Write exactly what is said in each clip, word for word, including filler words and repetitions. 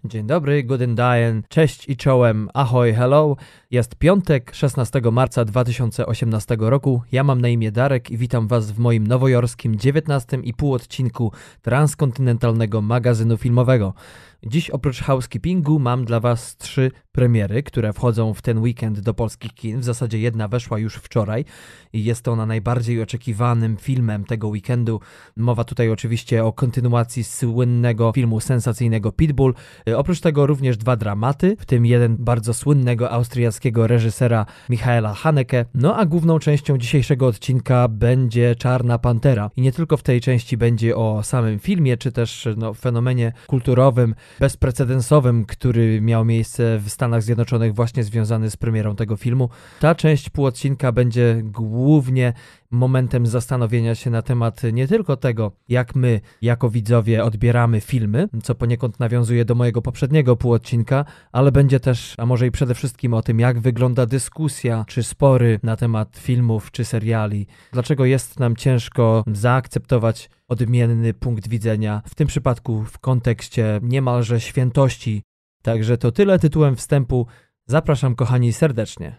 Dzień dobry, guten Dayen, cześć i czołem, ahoj, hello. Jest piątek, szesnastego marca dwa tysiące osiemnastego roku. Ja mam na imię Darek i witam Was w moim nowojorskim dziewiętnastym i pół odcinku transkontynentalnego magazynu filmowego. Dziś oprócz housekeepingu mam dla Was trzy premiery, które wchodzą w ten weekend do polskich kin. W zasadzie jedna weszła już wczoraj i jest ona najbardziej oczekiwanym filmem tego weekendu. Mowa tutaj oczywiście o kontynuacji słynnego filmu sensacyjnego Pitbull. Oprócz tego również dwa dramaty, w tym jeden bardzo słynnego austriackiego reżysera Michaela Haneke. No a główną częścią dzisiejszego odcinka będzie Czarna Pantera. I nie tylko w tej części będzie o samym filmie, czy też no, fenomenie kulturowym, bezprecedensowym, który miał miejsce w Stanach Zjednoczonych właśnie związany z premierą tego filmu. Ta część półodcinka będzie głównie momentem zastanowienia się na temat nie tylko tego, jak my jako widzowie odbieramy filmy, co poniekąd nawiązuje do mojego poprzedniego półodcinka, ale będzie też, a może i przede wszystkim o tym, jak wygląda dyskusja czy spory na temat filmów czy seriali. Dlaczego jest nam ciężko zaakceptować odmienny punkt widzenia, w tym przypadku w kontekście niemalże świętości. Także to tyle tytułem wstępu. Zapraszam kochani serdecznie.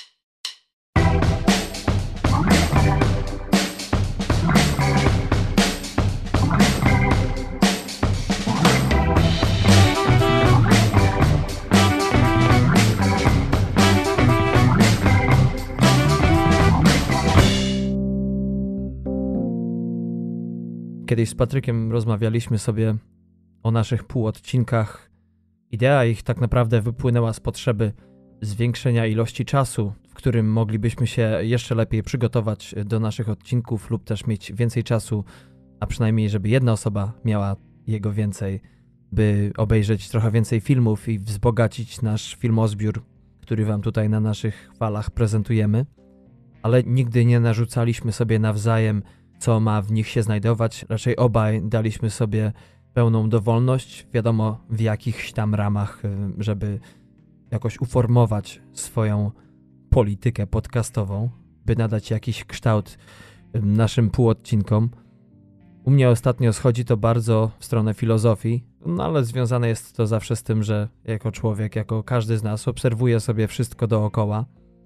Kiedyś z Patrykiem rozmawialiśmy sobie o naszych półodcinkach. Idea ich tak naprawdę wypłynęła z potrzeby zwiększenia ilości czasu, w którym moglibyśmy się jeszcze lepiej przygotować do naszych odcinków lub też mieć więcej czasu, a przynajmniej żeby jedna osoba miała jego więcej, by obejrzeć trochę więcej filmów i wzbogacić nasz filmozbiór, który wam tutaj na naszych falach prezentujemy. Ale nigdy nie narzucaliśmy sobie nawzajem, co ma w nich się znajdować. Raczej obaj daliśmy sobie pełną dowolność, wiadomo w jakichś tam ramach, żeby jakoś uformować swoją politykę podcastową, by nadać jakiś kształt naszym półodcinkom. U mnie ostatnio schodzi to bardzo w stronę filozofii, no ale związane jest to zawsze z tym, że jako człowiek, jako każdy z nas obserwuje sobie wszystko dookoła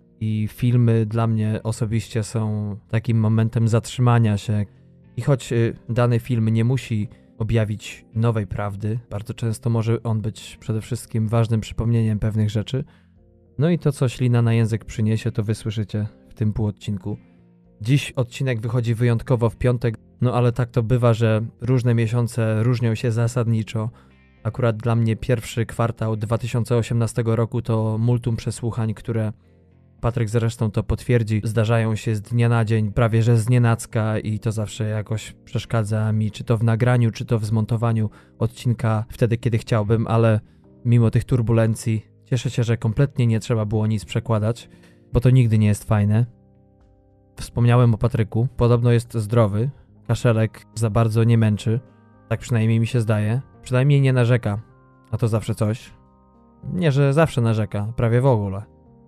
i filmy dla mnie osobiście są takim momentem zatrzymania się. I choć dany film nie musi objawić nowej prawdy, bardzo często może on być przede wszystkim ważnym przypomnieniem pewnych rzeczy. No i to, co ślina na język przyniesie, to wysłyszycie w tym półodcinku. Dziś odcinek wychodzi wyjątkowo w piątek, no ale tak to bywa, że różne miesiące różnią się zasadniczo. Akurat dla mnie pierwszy kwartał dwa tysiące osiemnastego roku to multum przesłuchań, które Patryk zresztą to potwierdzi, zdarzają się z dnia na dzień, prawie że znienacka i to zawsze jakoś przeszkadza mi, czy to w nagraniu, czy to w zmontowaniu odcinka wtedy, kiedy chciałbym, ale mimo tych turbulencji cieszę się, że kompletnie nie trzeba było nic przekładać, bo to nigdy nie jest fajne. Wspomniałem o Patryku, podobno jest zdrowy, kaszelek za bardzo nie męczy, tak przynajmniej mi się zdaje, przynajmniej nie narzeka, a to zawsze coś. Nie, że zawsze narzeka, prawie w ogóle.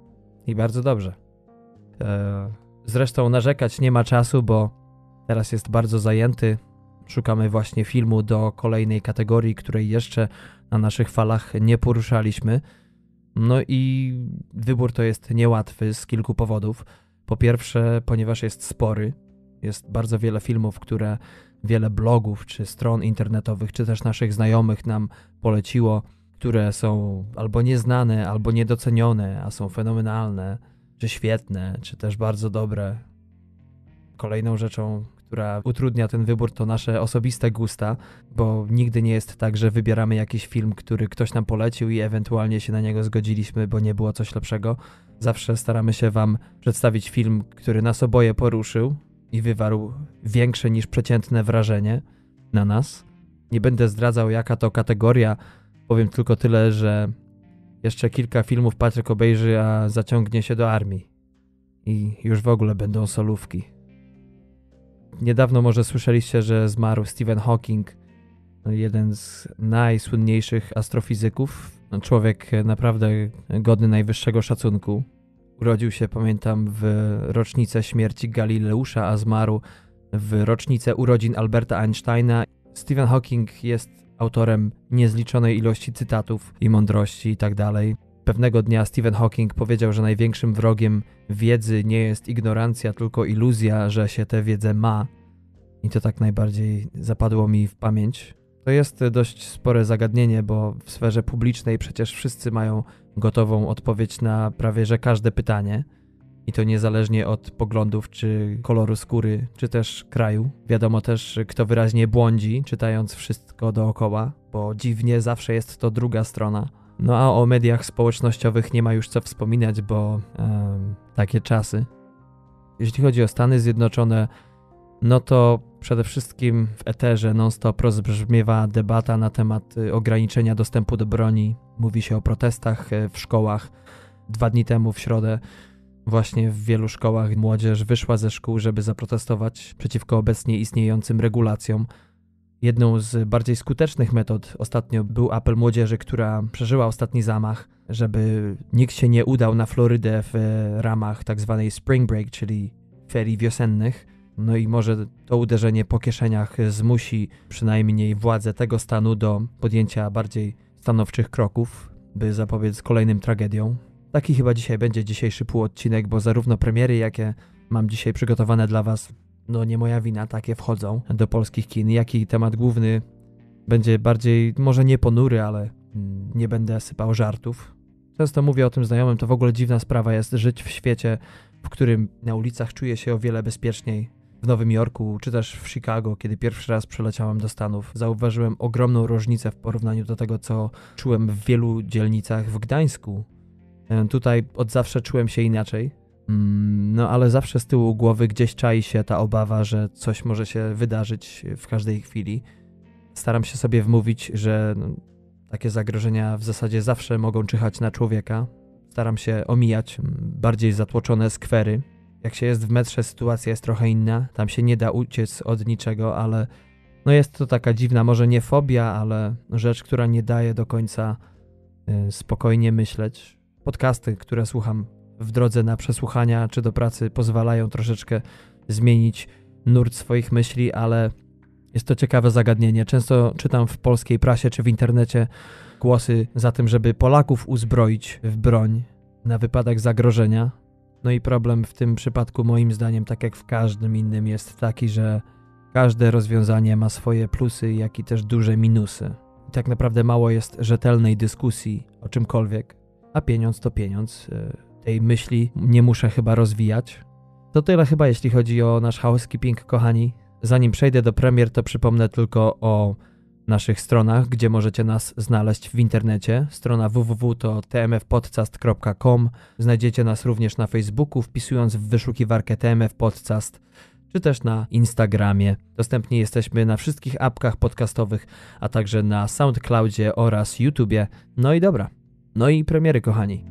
I bardzo dobrze. Eee, zresztą narzekać nie ma czasu, bo teraz jest bardzo zajęty. Szukamy właśnie filmu do kolejnej kategorii, której jeszcze na naszych falach nie poruszaliśmy. No i wybór to jest niełatwy z kilku powodów. Po pierwsze, ponieważ jest spory. Jest bardzo wiele filmów, które wiele blogów, czy stron internetowych, czy też naszych znajomych nam poleciło, które są albo nieznane, albo niedocenione, a są fenomenalne, czy świetne, czy też bardzo dobre. Kolejną rzeczą, która utrudnia ten wybór, to nasze osobiste gusta, bo nigdy nie jest tak, że wybieramy jakiś film, który ktoś nam polecił i ewentualnie się na niego zgodziliśmy, bo nie było coś lepszego. Zawsze staramy się wam przedstawić film, który nas oboje poruszył i wywarł większe niż przeciętne wrażenie na nas. Nie będę zdradzał, jaka to kategoria. Powiem tylko tyle, że jeszcze kilka filmów Patryk obejrzy, a zaciągnie się do armii. I już w ogóle będą solówki. Niedawno może słyszeliście, że zmarł Stephen Hawking, jeden z najsłynniejszych astrofizyków. Człowiek naprawdę godny najwyższego szacunku. Urodził się, pamiętam, w rocznicę śmierci Galileusza, a zmarł w rocznicę urodzin Alberta Einsteina. Stephen Hawking jest autorem niezliczonej ilości cytatów i mądrości i tak dalej. Pewnego dnia Stephen Hawking powiedział, że największym wrogiem wiedzy nie jest ignorancja, tylko iluzja, że się tę wiedzę ma. I to tak najbardziej zapadło mi w pamięć. To jest dość spore zagadnienie, bo w sferze publicznej przecież wszyscy mają gotową odpowiedź na prawie że każde pytanie. I to niezależnie od poglądów, czy koloru skóry, czy też kraju. Wiadomo też, kto wyraźnie błądzi, czytając wszystko dookoła, bo dziwnie zawsze jest to druga strona. No a o mediach społecznościowych nie ma już co wspominać, bo um, takie czasy. Jeśli chodzi o Stany Zjednoczone, no to przede wszystkim w eterze non-stop rozbrzmiewa debata na temat ograniczenia dostępu do broni. Mówi się o protestach w szkołach. Dwa dni temu w środę właśnie w wielu szkołach młodzież wyszła ze szkół, żeby zaprotestować przeciwko obecnie istniejącym regulacjom. Jedną z bardziej skutecznych metod ostatnio był apel młodzieży, która przeżyła ostatni zamach, żeby nikt się nie udał na Florydę w ramach tak zwanej spring break, czyli ferii wiosennych. No i może to uderzenie po kieszeniach zmusi przynajmniej władze tego stanu do podjęcia bardziej stanowczych kroków, by zapobiec kolejnym tragediom. Taki chyba dzisiaj będzie dzisiejszy półodcinek, bo zarówno premiery, jakie mam dzisiaj przygotowane dla was, no nie moja wina, takie wchodzą do polskich kin, jak i temat główny będzie bardziej, może nie ponury, ale nie będę sypał żartów. Często mówię o tym znajomym, to w ogóle dziwna sprawa jest żyć w świecie, w którym na ulicach czuję się o wiele bezpieczniej. W Nowym Jorku, czy też w Chicago, kiedy pierwszy raz przyleciałem do Stanów, zauważyłem ogromną różnicę w porównaniu do tego, co czułem w wielu dzielnicach w Gdańsku. Tutaj od zawsze czułem się inaczej, no ale zawsze z tyłu głowy gdzieś czai się ta obawa, że coś może się wydarzyć w każdej chwili. Staram się sobie wmówić, że no, takie zagrożenia w zasadzie zawsze mogą czyhać na człowieka. Staram się omijać bardziej zatłoczone skwery. Jak się jest w metrze, sytuacja jest trochę inna. Tam się nie da uciec od niczego, ale no jest to taka dziwna, może nie fobia, ale rzecz, która nie daje do końca y, spokojnie myśleć. Podcasty, które słucham w drodze na przesłuchania czy do pracy, pozwalają troszeczkę zmienić nurt swoich myśli, ale jest to ciekawe zagadnienie. Często czytam w polskiej prasie czy w internecie głosy za tym, żeby Polaków uzbroić w broń na wypadek zagrożenia. No i problem w tym przypadku moim zdaniem, tak jak w każdym innym, jest taki, że każde rozwiązanie ma swoje plusy, jak i też duże minusy. I tak naprawdę mało jest rzetelnej dyskusji o czymkolwiek, a pieniądz to pieniądz. Tej myśli nie muszę chyba rozwijać. To tyle chyba, jeśli chodzi o nasz housekeeping, kochani. Zanim przejdę do premier, to przypomnę tylko o naszych stronach, gdzie możecie nas znaleźć w internecie. Strona w w w to t m f podcast kropka com. Znajdziecie nas również na Facebooku, wpisując w wyszukiwarkę T M F Podcast, czy też na Instagramie. Dostępni jesteśmy na wszystkich apkach podcastowych, a także na SoundCloudzie oraz YouTubie. No i dobra. No i premiery, kochani.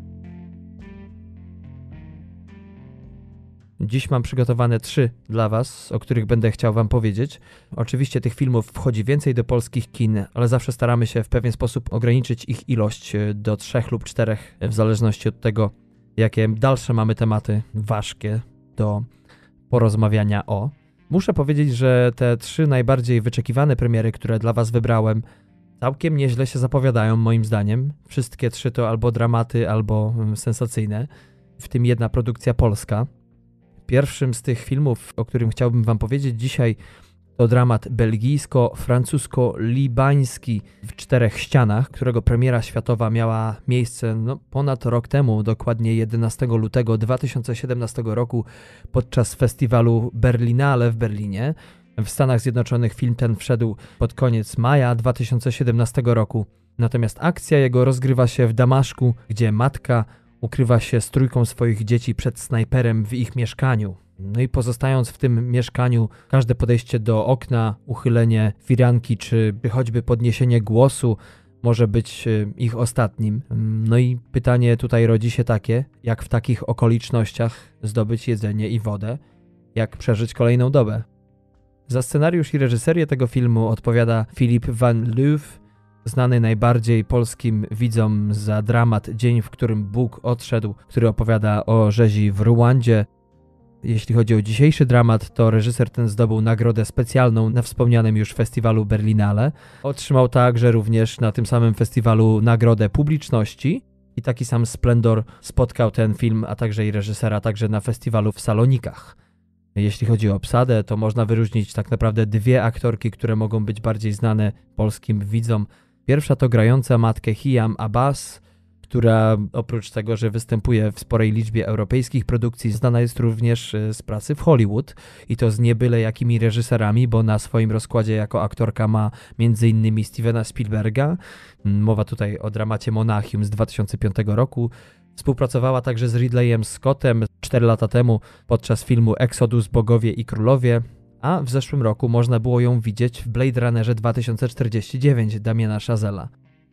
Dziś mam przygotowane trzy dla was, o których będę chciał wam powiedzieć. Oczywiście tych filmów wchodzi więcej do polskich kin, ale zawsze staramy się w pewien sposób ograniczyć ich ilość do trzech lub czterech, w zależności od tego, jakie dalsze mamy tematy ważkie do porozmawiania o. Muszę powiedzieć, że te trzy najbardziej wyczekiwane premiery, które dla was wybrałem, całkiem nieźle się zapowiadają moim zdaniem. Wszystkie trzy to albo dramaty, albo sensacyjne, w tym jedna produkcja polska. Pierwszym z tych filmów, o którym chciałbym wam powiedzieć dzisiaj, to dramat belgijsko-francusko-libański w czterech ścianach, którego premiera światowa miała miejsce no, ponad rok temu, dokładnie jedenastego lutego dwa tysiące siedemnastego roku podczas festiwalu Berlinale w Berlinie. W Stanach Zjednoczonych film ten wszedł pod koniec maja dwa tysiące siedemnastego roku. Natomiast akcja jego rozgrywa się w Damaszku, gdzie matka ukrywa się z trójką swoich dzieci przed snajperem w ich mieszkaniu. No i pozostając w tym mieszkaniu, każde podejście do okna, uchylenie firanki czy choćby podniesienie głosu może być ich ostatnim. No i pytanie tutaj rodzi się takie, jak w takich okolicznościach zdobyć jedzenie i wodę, jak przeżyć kolejną dobę. Za scenariusz i reżyserię tego filmu odpowiada Philippe Van Loof, znany najbardziej polskim widzom za dramat Dzień, w którym Bóg odszedł, który opowiada o rzezi w Ruandzie. Jeśli chodzi o dzisiejszy dramat, to reżyser ten zdobył nagrodę specjalną na wspomnianym już festiwalu Berlinale. Otrzymał także również na tym samym festiwalu nagrodę publiczności i taki sam splendor spotkał ten film, a także i reżysera także na festiwalu w Salonikach. Jeśli chodzi o obsadę, to można wyróżnić tak naprawdę dwie aktorki, które mogą być bardziej znane polskim widzom. Pierwsza to grająca matkę Hiam Abbas, która oprócz tego, że występuje w sporej liczbie europejskich produkcji, znana jest również z pracy w Hollywood i to z niebyle jakimi reżyserami, bo na swoim rozkładzie jako aktorka ma między innymi Stevena Spielberga. Mowa tutaj o dramacie Monachium z dwa tysiące piątego roku. Współpracowała także z Ridleyem Scottem cztery lata temu podczas filmu Exodus, Bogowie i Królowie, a w zeszłym roku można było ją widzieć w Blade Runnerze dwa tysiące czterdzieści dziewięć Damiana Chazella.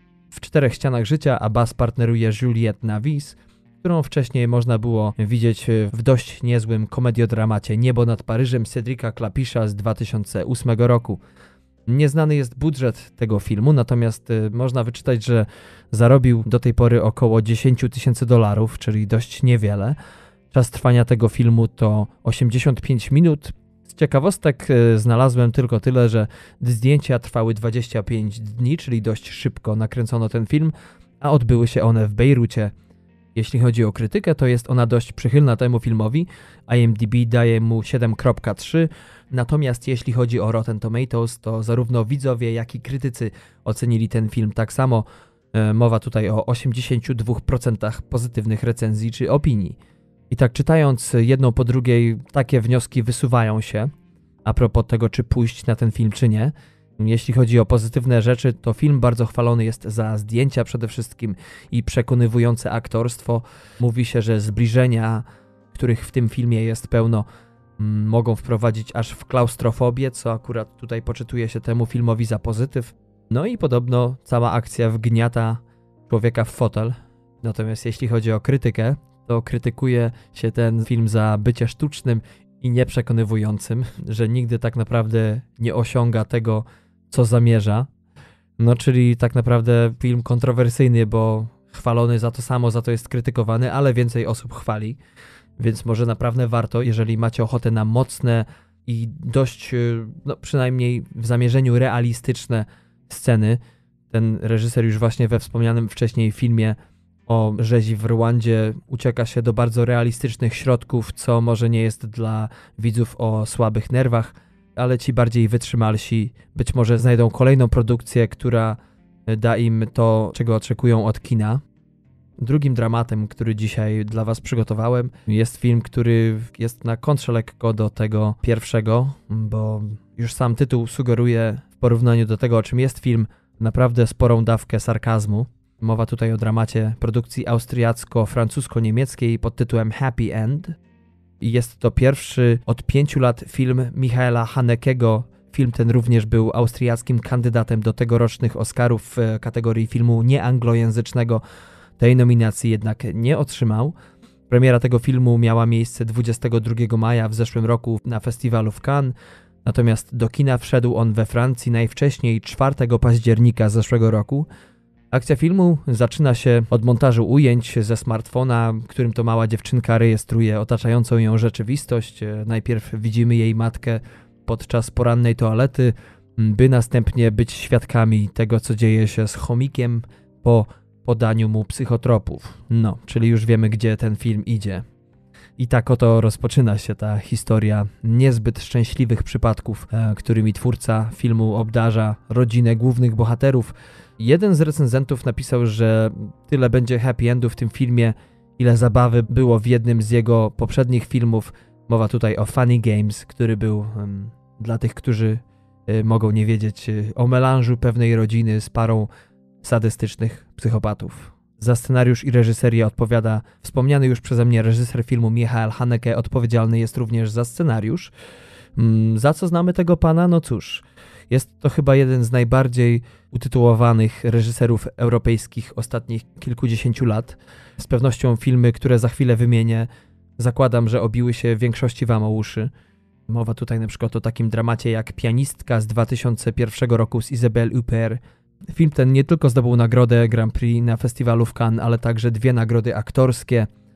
W Czterech ścianach życia Abbas partneruje Juliette Navis, którą wcześniej można było widzieć w dość niezłym komediodramacie Niebo nad Paryżem Cedrika Klapisza z dwa tysiące ósmego roku. Nieznany jest budżet tego filmu, natomiast y, można wyczytać, że zarobił do tej pory około dziesięć tysięcy dolarów, czyli dość niewiele. Czas trwania tego filmu to osiemdziesiąt pięć minut. Z ciekawostek y, znalazłem tylko tyle, że zdjęcia trwały dwadzieścia pięć dni, czyli dość szybko nakręcono ten film, a odbyły się one w Bejrucie. Jeśli chodzi o krytykę, to jest ona dość przychylna temu filmowi. I M D B daje mu siedem przecinek trzy, natomiast jeśli chodzi o Rotten Tomatoes, to zarówno widzowie, jak i krytycy ocenili ten film tak samo. E, mowa tutaj o osiemdziesięciu dwóch procentach pozytywnych recenzji czy opinii. I tak czytając jedną po drugiej, takie wnioski wysuwają się a propos tego, czy pójść na ten film, czy nie. Jeśli chodzi o pozytywne rzeczy, to film bardzo chwalony jest za zdjęcia przede wszystkim i przekonywujące aktorstwo. Mówi się, że zbliżenia, których w tym filmie jest pełno, m, mogą wprowadzić aż w klaustrofobię, co akurat tutaj poczytuje się temu filmowi za pozytyw. No i podobno cała akcja wgniata człowieka w fotel. Natomiast jeśli chodzi o krytykę, to krytykuje się ten film za bycie sztucznym i nieprzekonywującym, że nigdy tak naprawdę nie osiąga tego, co zamierza. No czyli tak naprawdę film kontrowersyjny, bo chwalony za to samo, za to jest krytykowany, ale więcej osób chwali, więc może naprawdę warto, jeżeli macie ochotę na mocne i dość, no przynajmniej w zamierzeniu realistyczne sceny. Ten reżyser już właśnie we wspomnianym wcześniej filmie o rzezi w Rwandzie ucieka się do bardzo realistycznych środków, co może nie jest dla widzów o słabych nerwach, ale ci bardziej wytrzymalsi być może znajdą kolejną produkcję, która da im to, czego oczekują od kina. Drugim dramatem, który dzisiaj dla was przygotowałem, jest film, który jest na kontrze lekko do tego pierwszego, bo już sam tytuł sugeruje w porównaniu do tego, o czym jest film, naprawdę sporą dawkę sarkazmu. Mowa tutaj o dramacie produkcji austriacko-francusko-niemieckiej pod tytułem Happy End. I jest to pierwszy od pięciu lat film Michaela Hanekego. Film ten również był austriackim kandydatem do tegorocznych Oscarów w kategorii filmu nieanglojęzycznego. Tej nominacji jednak nie otrzymał. Premiera tego filmu miała miejsce dwudziestego drugiego maja w zeszłym roku na festiwalu w Cannes. Natomiast do kina wszedł on we Francji najwcześniej czwartego października zeszłego roku. Akcja filmu zaczyna się od montażu ujęć ze smartfona, którym to mała dziewczynka rejestruje otaczającą ją rzeczywistość. Najpierw widzimy jej matkę podczas porannej toalety, by następnie być świadkami tego, co dzieje się z chomikiem po podaniu mu psychotropów. No, czyli już wiemy, gdzie ten film idzie. I tak oto rozpoczyna się ta historia niezbyt szczęśliwych przypadków, którymi twórca filmu obdarza rodzinę głównych bohaterów. Jeden z recenzentów napisał, że tyle będzie happy endu w tym filmie, ile zabawy było w jednym z jego poprzednich filmów. Mowa tutaj o Funny Games, który był um, dla tych, którzy y, mogą nie wiedzieć, y, o melanżu pewnej rodziny z parą sadystycznych psychopatów. Za scenariusz i reżyserię odpowiada wspomniany już przeze mnie reżyser filmu Michael Haneke. Odpowiedzialny jest również za scenariusz. Mm, za co znamy tego pana? No cóż, jest to chyba jeden z najbardziej utytułowanych reżyserów europejskich ostatnich kilkudziesięciu lat. Z pewnością filmy, które za chwilę wymienię, zakładam, że obiły się większości wam o uszy. Mowa tutaj na przykład o takim dramacie jak Pianistka z dwa tysiące pierwszego roku z Isabelle Huppert. Film ten nie tylko zdobył nagrodę Grand Prix na festiwalu w Cannes, ale także dwie nagrody aktorskie.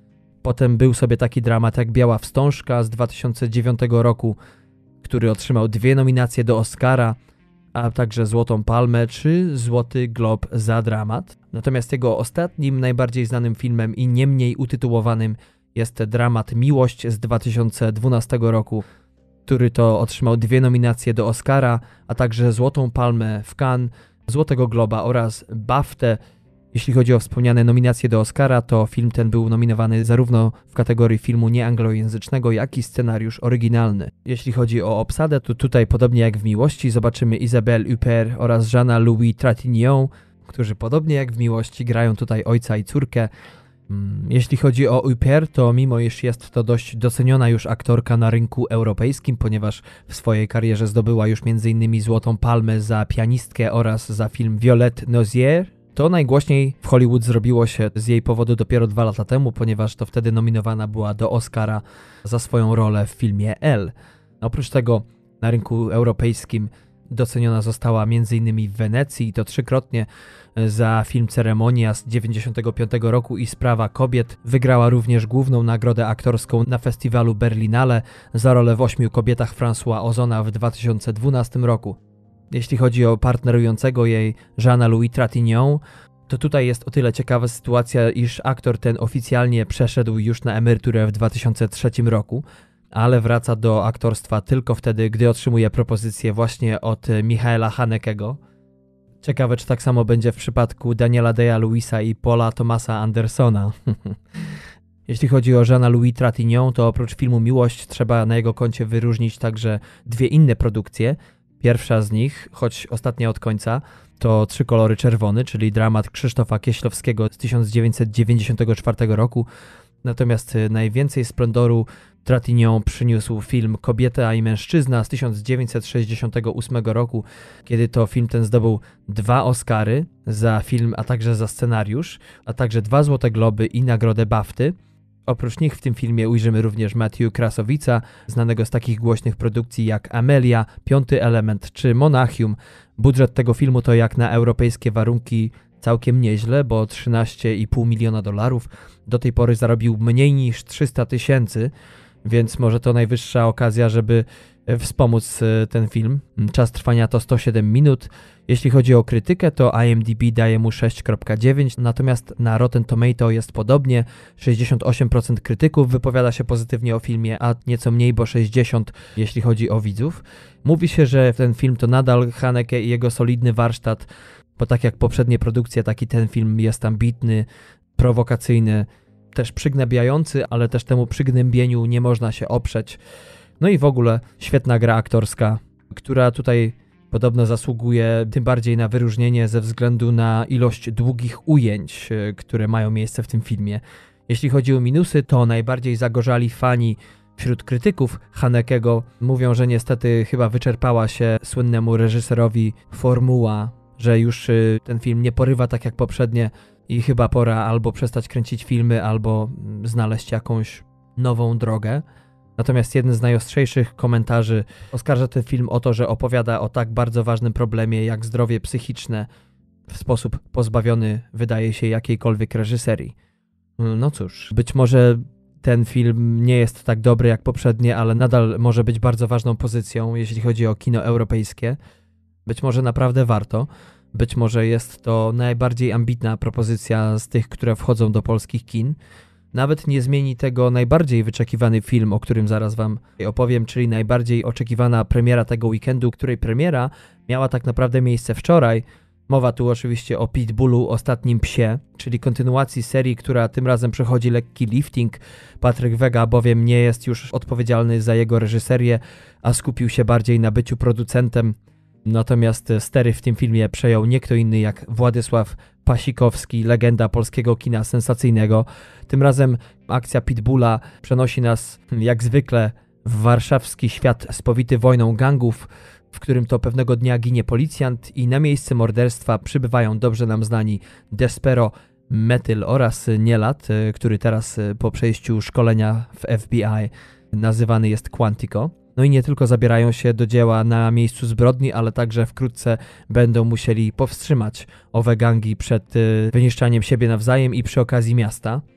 Potem był sobie taki dramat jak Biała Wstążka z dwa tysiące dziewiątego roku, który otrzymał dwie nominacje do Oscara, a także Złotą Palmę czy Złoty Glob za dramat. Natomiast jego ostatnim, najbardziej znanym filmem i nie mniej utytułowanym jest dramat Miłość z dwa tysiące dwunastego roku, który to otrzymał dwie nominacje do Oscara, a także Złotą Palmę w Cannes, Złotego Globa oraz BAFTę. Jeśli chodzi o wspomniane nominacje do Oscara, to film ten był nominowany zarówno w kategorii filmu nieanglojęzycznego, jak i scenariusz oryginalny. Jeśli chodzi o obsadę, to tutaj podobnie jak w Miłości zobaczymy Isabelle Huppert oraz Jeana-Louis Trintignant, którzy podobnie jak w Miłości grają tutaj ojca i córkę. Jeśli chodzi o Huppert, to mimo iż jest to dość doceniona już aktorka na rynku europejskim, ponieważ w swojej karierze zdobyła już między innymi Złotą Palmę za Pianistkę oraz za film Violette Nozière, to najgłośniej w Hollywood zrobiło się z jej powodu dopiero dwa lata temu, ponieważ to wtedy nominowana była do Oscara za swoją rolę w filmie Elle. Oprócz tego na rynku europejskim doceniona została m.in. w Wenecji i to trzykrotnie za film Ceremonia z dziewięćdziesiątego piątego roku i Sprawa kobiet. Wygrała również główną nagrodę aktorską na festiwalu Berlinale za rolę w Ośmiu kobietach François Ozona w dwa tysiące dwunastym roku. Jeśli chodzi o partnerującego jej Jeana-Louis Trintignant, to tutaj jest o tyle ciekawa sytuacja, iż aktor ten oficjalnie przeszedł już na emeryturę w dwa tysiące trzecim roku, ale wraca do aktorstwa tylko wtedy, gdy otrzymuje propozycję właśnie od Michaela Hanekego. Ciekawe, czy tak samo będzie w przypadku Daniela Day-Lewisa i Paula Thomasa Andersona. Jeśli chodzi o Jeana-Louis Trintignant, to oprócz filmu Miłość trzeba na jego koncie wyróżnić także dwie inne produkcje. Pierwsza z nich, choć ostatnia od końca, to Trzy kolory czerwony, czyli dramat Krzysztofa Kieślowskiego z tysiąc dziewięćset dziewięćdziesiątego czwartego roku. Natomiast najwięcej splendoru Trintignant przyniósł film Kobieta i mężczyzna z tysiąc dziewięćset sześćdziesiątego ósmego roku, kiedy to film ten zdobył dwa Oscary za film, a także za scenariusz, a także dwa Złote Globy i nagrodę BAFTY. Oprócz nich w tym filmie ujrzymy również Matthew Krasowica, znanego z takich głośnych produkcji jak Amelia, Piąty Element czy Monachium. Budżet tego filmu to jak na europejskie warunki całkiem nieźle, bo trzynaście i pół miliona dolarów. Do tej pory zarobił mniej niż trzysta tysięcy, więc może to najwyższa okazja, żeby wspomóc ten film. Czas trwania to sto siedem minut. Jeśli chodzi o krytykę, to I M D B daje mu sześć przecinek dziewięć, natomiast na Rotten Tomato jest podobnie. sześćdziesiąt osiem procent krytyków wypowiada się pozytywnie o filmie, a nieco mniej, bo sześćdziesiąt procent jeśli chodzi o widzów. Mówi się, że ten film to nadal Haneke i jego solidny warsztat, bo tak jak poprzednie produkcje, taki ten film jest ambitny, prowokacyjny, też przygnębiający, ale też temu przygnębieniu nie można się oprzeć. No i w ogóle świetna gra aktorska, która tutaj podobno zasługuje tym bardziej na wyróżnienie ze względu na ilość długich ujęć, które mają miejsce w tym filmie. Jeśli chodzi o minusy, to najbardziej zagorzali fani wśród krytyków Hanekego mówią, że niestety chyba wyczerpała się słynnemu reżyserowi formuła, że już ten film nie porywa tak jak poprzednie i chyba pora albo przestać kręcić filmy, albo znaleźć jakąś nową drogę. Natomiast jeden z najostrzejszych komentarzy oskarża ten film o to, że opowiada o tak bardzo ważnym problemie jak zdrowie psychiczne w sposób pozbawiony, wydaje się, jakiejkolwiek reżyserii. No cóż, być może ten film nie jest tak dobry jak poprzednie, ale nadal może być bardzo ważną pozycją, jeśli chodzi o kino europejskie. Być może naprawdę warto. Być może jest to najbardziej ambitna propozycja z tych, które wchodzą do polskich kin. Nawet nie zmieni tego najbardziej wyczekiwany film, o którym zaraz wam opowiem, czyli najbardziej oczekiwana premiera tego weekendu, której premiera miała tak naprawdę miejsce wczoraj. Mowa tu oczywiście o Pitbullu, Ostatnim psie, czyli kontynuacji serii, która tym razem przechodzi lekki lifting. Patryk Wega bowiem nie jest już odpowiedzialny za jego reżyserię, a skupił się bardziej na byciu producentem. Natomiast stery w tym filmie przejął nie kto inny jak Władysław Pasikowski, legenda polskiego kina sensacyjnego. Tym razem akcja Pitbulla przenosi nas jak zwykle w warszawski świat spowity wojną gangów, w którym to pewnego dnia ginie policjant i na miejsce morderstwa przybywają dobrze nam znani Despero, Metyl oraz Nielat, który teraz po przejściu szkolenia w F B I nazywany jest Quantico. No i nie tylko zabierają się do dzieła na miejscu zbrodni, ale także wkrótce będą musieli powstrzymać owe gangi przed wyniszczaniem siebie nawzajem i przy okazji miasta.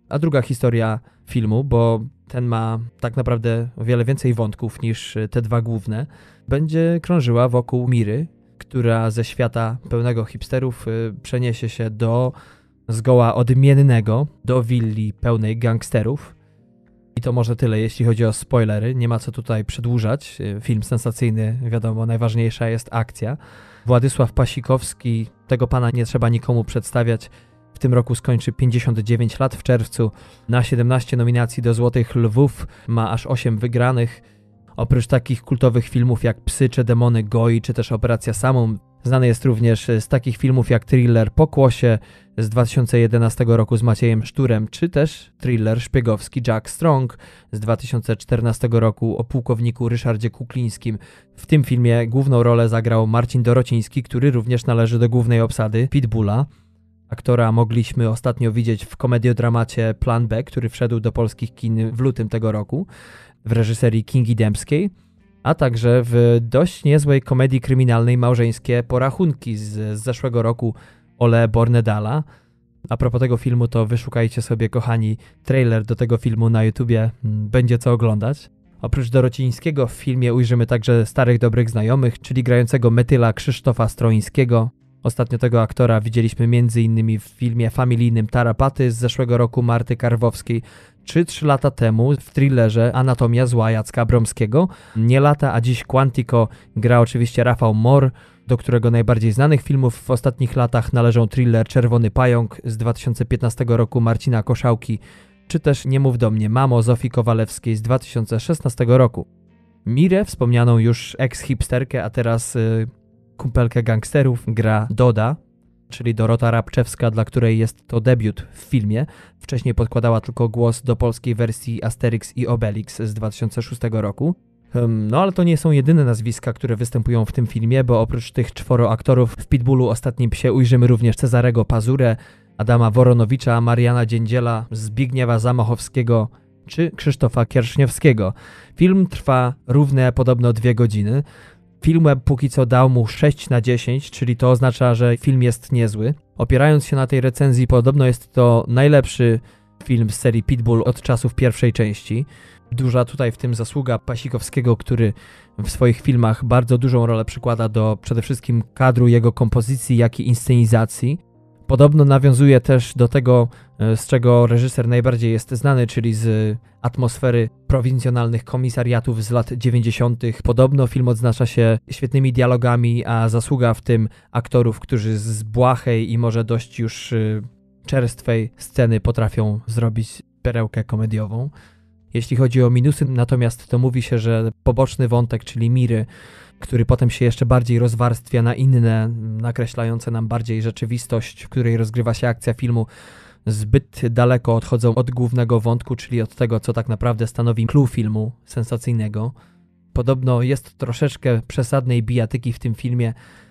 A druga historia filmu, bo ten ma tak naprawdę o wiele więcej wątków niż te dwa główne, będzie krążyła wokół Miry, która ze świata pełnego hipsterów przeniesie się do zgoła odmiennego, do willi pełnej gangsterów. I to może tyle, jeśli chodzi o spoilery. Nie ma co tutaj przedłużać. Film sensacyjny, wiadomo, najważniejsza jest akcja. Władysław Pasikowski, tego pana nie trzeba nikomu przedstawiać. W tym roku skończy pięćdziesiąt dziewięć lat w czerwcu. Na siedemnaście nominacji do Złotych Lwów, ma aż osiem wygranych. Oprócz takich kultowych filmów jak Psy czy Demony Goi, czy też Operacja Samum, znany jest również z takich filmów jak thriller Pokłosie z dwa tysiące jedenastego roku z Maciejem Szturem, czy też thriller szpiegowski Jack Strong z dwa tysiące czternastego roku o pułkowniku Ryszardzie Kuklińskim. W tym filmie główną rolę zagrał Marcin Dorociński, który również należy do głównej obsady Pitbulla. Aktora mogliśmy ostatnio widzieć w komediodramacie Plan B, który wszedł do polskich kin w lutym tego roku, w reżyserii Kingi Dębskiej, a także w dość niezłej komedii kryminalnej Małżeńskie porachunki z, z zeszłego roku Ole Bornedala. A propos tego filmu, to wyszukajcie sobie, kochani, trailer do tego filmu na YouTubie, będzie co oglądać. Oprócz Dorocińskiego w filmie ujrzymy także starych dobrych znajomych, czyli grającego Metyla Krzysztofa Stroińskiego. Ostatnio tego aktora widzieliśmy między innymi w filmie familijnym Tarapaty z zeszłego roku Marty Karwowskiej, czy trzy lata temu w thrillerze Anatomia zła Jacka Bromskiego. Nie lata, a dziś Quantico gra oczywiście Rafał Mor, do którego najbardziej znanych filmów w ostatnich latach należą thriller Czerwony Pająk z dwa tysiące piętnastego roku Marcina Koszałki, czy też Nie mów do mnie, mamo Zofii Kowalewskiej z dwa tysiące szesnastego roku. Mirę, wspomnianą już ex-hipsterkę, a teraz yy, kumpelkę gangsterów, gra Doda, czyli Dorota Rabczewska, dla której jest to debiut w filmie. Wcześniej podkładała tylko głos do polskiej wersji Asterix i Obelix z dwa tysiące szóstego roku. No ale to nie są jedyne nazwiska, które występują w tym filmie, bo oprócz tych czworo aktorów w Pitbullu Ostatnim Psie ujrzymy również Cezarego Pazurę, Adama Woronowicza, Mariana Dziędziela, Zbigniewa Zamachowskiego czy Krzysztofa Kierszniowskiego. Film trwa równe podobno dwie godziny. Filmweb póki co dał mu sześć na dziesięć, czyli to oznacza, że film jest niezły. Opierając się na tej recenzji, podobno jest to najlepszy film z serii Pitbull od czasów pierwszej części. Duża tutaj w tym zasługa Pasikowskiego, który w swoich filmach bardzo dużą rolę przykłada do przede wszystkim kadru, jego kompozycji, jak i inscenizacji. Podobno nawiązuje też do tego, z czego reżyser najbardziej jest znany, czyli z atmosfery prowincjonalnych komisariatów z lat dziewięćdziesiątych. Podobno film odznacza się świetnymi dialogami, a zasługa w tym aktorów, którzy z błahej i może dość już czerstwej sceny potrafią zrobić perełkę komediową. Jeśli chodzi o minusy, natomiast to mówi się, że poboczny wątek, czyli Miry, który potem się jeszcze bardziej rozwarstwia na inne, nakreślające nam bardziej rzeczywistość, w której rozgrywa się akcja filmu, zbyt daleko odchodzą od głównego wątku, czyli od tego, co tak naprawdę stanowi clue filmu sensacyjnego. Podobno jest troszeczkę przesadnej bijatyki w tym filmie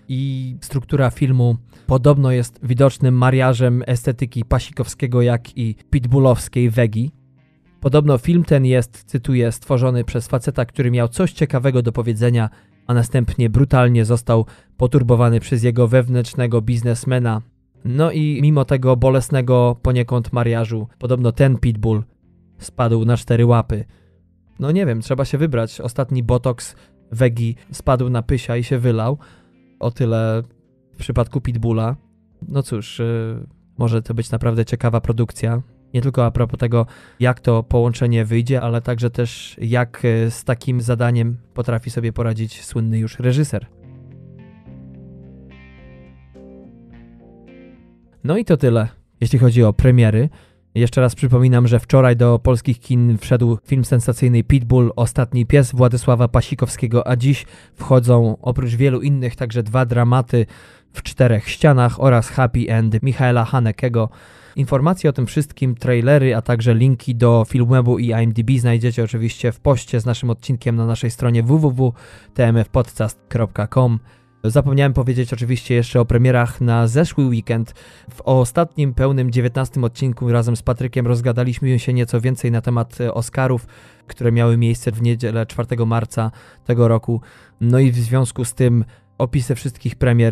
i struktura filmu podobno jest widocznym mariażem estetyki Pasikowskiego, jak i pitbullowskiej wegi. Podobno film ten jest, cytuję, stworzony przez faceta, który miał coś ciekawego do powiedzenia, a następnie brutalnie został poturbowany przez jego wewnętrznego biznesmena. No i mimo tego bolesnego poniekąd mariażu, podobno ten Pitbull spadł na cztery łapy. No nie wiem, trzeba się wybrać. Ostatni botoks wegi spadł na pysia i się wylał. O tyle w przypadku Pitbulla. No cóż, yy, może to być naprawdę ciekawa produkcja. Nie tylko a propos tego, jak to połączenie wyjdzie, ale także też jak z takim zadaniem potrafi sobie poradzić słynny już reżyser. No i to tyle, jeśli chodzi o premiery. Jeszcze raz przypominam, że wczoraj do polskich kin wszedł film sensacyjny Pitbull Ostatni Pies Władysława Pasikowskiego, a dziś wchodzą oprócz wielu innych także dwa dramaty w czterech ścianach oraz Happy End Michaela Hanekego. Informacje o tym wszystkim, trailery, a także linki do Filmwebu i I M D B znajdziecie oczywiście w poście z naszym odcinkiem na naszej stronie w w w kropka t m f podcast kropka com. Zapomniałem powiedzieć oczywiście jeszcze o premierach na zeszły weekend. W ostatnim, pełnym dziewiętnastym odcinku razem z Patrykiem rozgadaliśmy się nieco więcej na temat Oscarów, które miały miejsce w niedzielę czwartego marca tego roku. No i w związku z tym opisy wszystkich premier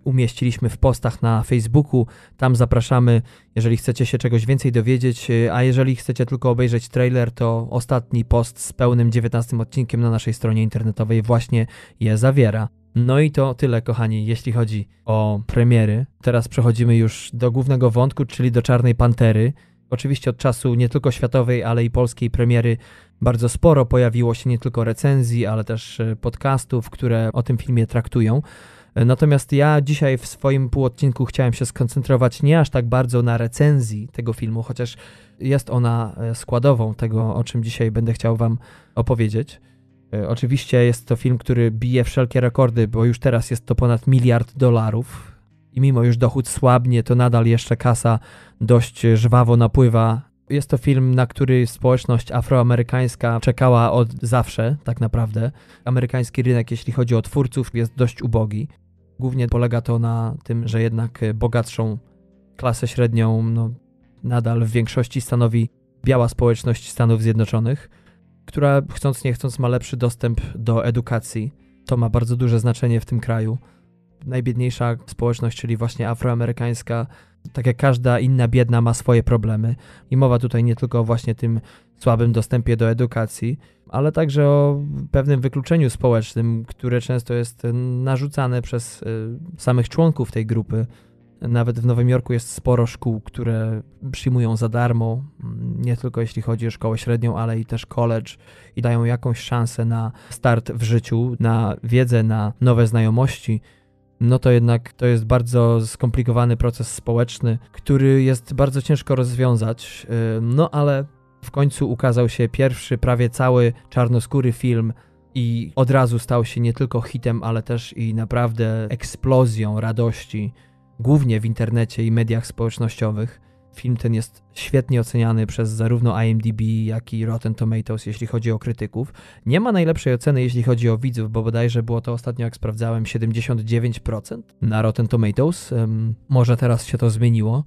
umieściliśmy w postach na Facebooku. Tam zapraszamy, jeżeli chcecie się czegoś więcej dowiedzieć, a jeżeli chcecie tylko obejrzeć trailer, to ostatni post z pełnym dziewiętnastym odcinkiem na naszej stronie internetowej właśnie je zawiera. No i to tyle, kochani, jeśli chodzi o premiery. Teraz przechodzimy już do głównego wątku, czyli do Czarnej Pantery. Oczywiście od czasu nie tylko światowej, ale i polskiej premiery bardzo sporo pojawiło się nie tylko recenzji, ale też podcastów, które o tym filmie traktują. Natomiast ja dzisiaj w swoim półodcinku chciałem się skoncentrować nie aż tak bardzo na recenzji tego filmu, chociaż jest ona składową tego, o czym dzisiaj będę chciał wam opowiedzieć. Oczywiście jest to film, który bije wszelkie rekordy, bo już teraz jest to ponad miliard dolarów i mimo już dochód słabnie, to nadal jeszcze kasa dość żwawo napływa. Jest to film, na który społeczność afroamerykańska czekała od zawsze, tak naprawdę. Amerykański rynek, jeśli chodzi o twórców, jest dość ubogi. Głównie polega to na tym, że jednak bogatszą klasę średnią no, nadal w większości stanowi biała społeczność Stanów Zjednoczonych, która chcąc nie chcąc ma lepszy dostęp do edukacji. To ma bardzo duże znaczenie w tym kraju. Najbiedniejsza społeczność, czyli właśnie afroamerykańska, tak jak każda inna biedna, ma swoje problemy. I mowa tutaj nie tylko o właśnie tym słabym dostępie do edukacji, ale także o pewnym wykluczeniu społecznym, które często jest narzucane przez samych członków tej grupy. Nawet w Nowym Jorku jest sporo szkół, które przyjmują za darmo, nie tylko jeśli chodzi o szkołę średnią, ale i też college i dają jakąś szansę na start w życiu, na wiedzę, na nowe znajomości. No to jednak to jest bardzo skomplikowany proces społeczny, który jest bardzo ciężko rozwiązać, no ale w końcu ukazał się pierwszy prawie cały czarnoskóry film i od razu stał się nie tylko hitem, ale też i naprawdę eksplozją radości, głównie w internecie i mediach społecznościowych. Film ten jest świetnie oceniany przez zarówno I M D B, jak i Rotten Tomatoes, jeśli chodzi o krytyków. Nie ma najlepszej oceny, jeśli chodzi o widzów, bo bodajże było to ostatnio, jak sprawdzałem, siedemdziesiąt dziewięć procent na Rotten Tomatoes. Um, może teraz się to zmieniło.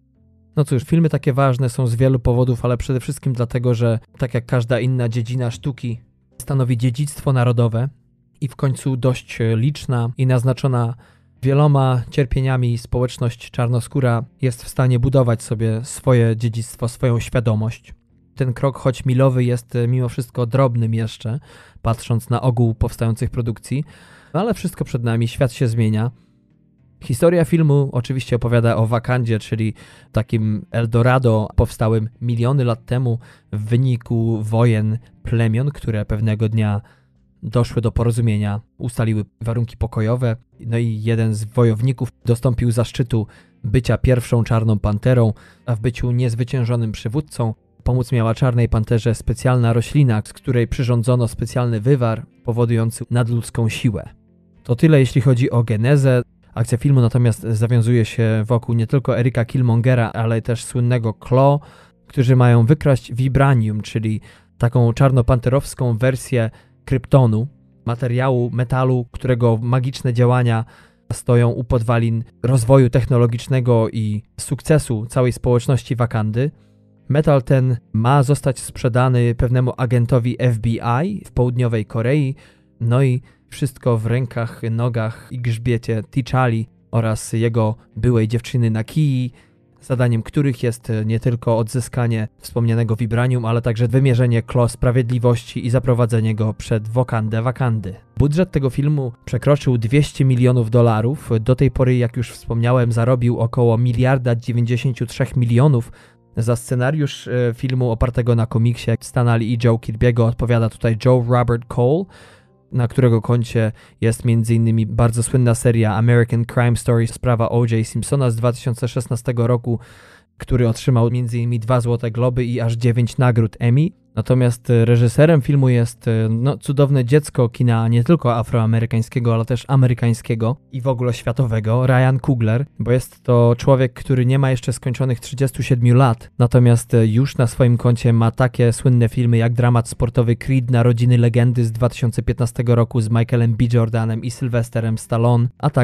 No cóż, filmy takie ważne są z wielu powodów, ale przede wszystkim dlatego, że tak jak każda inna dziedzina sztuki, stanowi dziedzictwo narodowe i w końcu dość liczna i naznaczona wieloma cierpieniami społeczność czarnoskóra jest w stanie budować sobie swoje dziedzictwo, swoją świadomość. Ten krok, choć milowy, jest mimo wszystko drobnym jeszcze, patrząc na ogół powstających produkcji, no ale wszystko przed nami, świat się zmienia. Historia filmu oczywiście opowiada o Wakandzie, czyli takim Eldorado powstałym miliony lat temu w wyniku wojen plemion, które pewnego dnia doszły do porozumienia, ustaliły warunki pokojowe, no i jeden z wojowników dostąpił zaszczytu bycia pierwszą Czarną Panterą, a w byciu niezwyciężonym przywódcą pomóc miała Czarnej Panterze specjalna roślina, z której przyrządzono specjalny wywar powodujący nadludzką siłę. To tyle jeśli chodzi o genezę. Akcja filmu natomiast zawiązuje się wokół nie tylko Erika Killmongera, ale też słynnego Claw, którzy mają wykraść vibranium, czyli taką czarnopanterowską wersję kryptonu, materiału, metalu, którego magiczne działania stoją u podwalin rozwoju technologicznego i sukcesu całej społeczności Wakandy. Metal ten ma zostać sprzedany pewnemu agentowi F B I w południowej Korei, no i wszystko w rękach, nogach i grzbiecie T'Challi oraz jego byłej dziewczyny Nakii, zadaniem których jest nie tylko odzyskanie wspomnianego vibranium, ale także wymierzenie Claw sprawiedliwości i zaprowadzenie go przed Wakandę Wakandy. Budżet tego filmu przekroczył dwieście milionów dolarów. Do tej pory, jak już wspomniałem, zarobił około miliarda dziewięćdziesięciu trzech milionów. Za scenariusz filmu opartego na komiksie Stana Lee i Joe Kirby'ego odpowiada tutaj Joe Robert Cole, na którego koncie jest m.in. bardzo słynna seria American Crime Story, sprawa O J Simpsona z dwa tysiące szesnastego roku, który otrzymał m.in. dwa Złote Globy i aż dziewięć nagród Emmy. Natomiast reżyserem filmu jest no, cudowne dziecko kina nie tylko afroamerykańskiego, ale też amerykańskiego i w ogóle światowego, Ryan Coogler, bo jest to człowiek, który nie ma jeszcze skończonych trzydziestu siedmiu lat, natomiast już na swoim koncie ma takie słynne filmy jak dramat sportowy Creed Narodziny Legendy z dwa tysiące piętnastego roku z Michaelem B. Jordanem i Sylwesterem Stallone, a także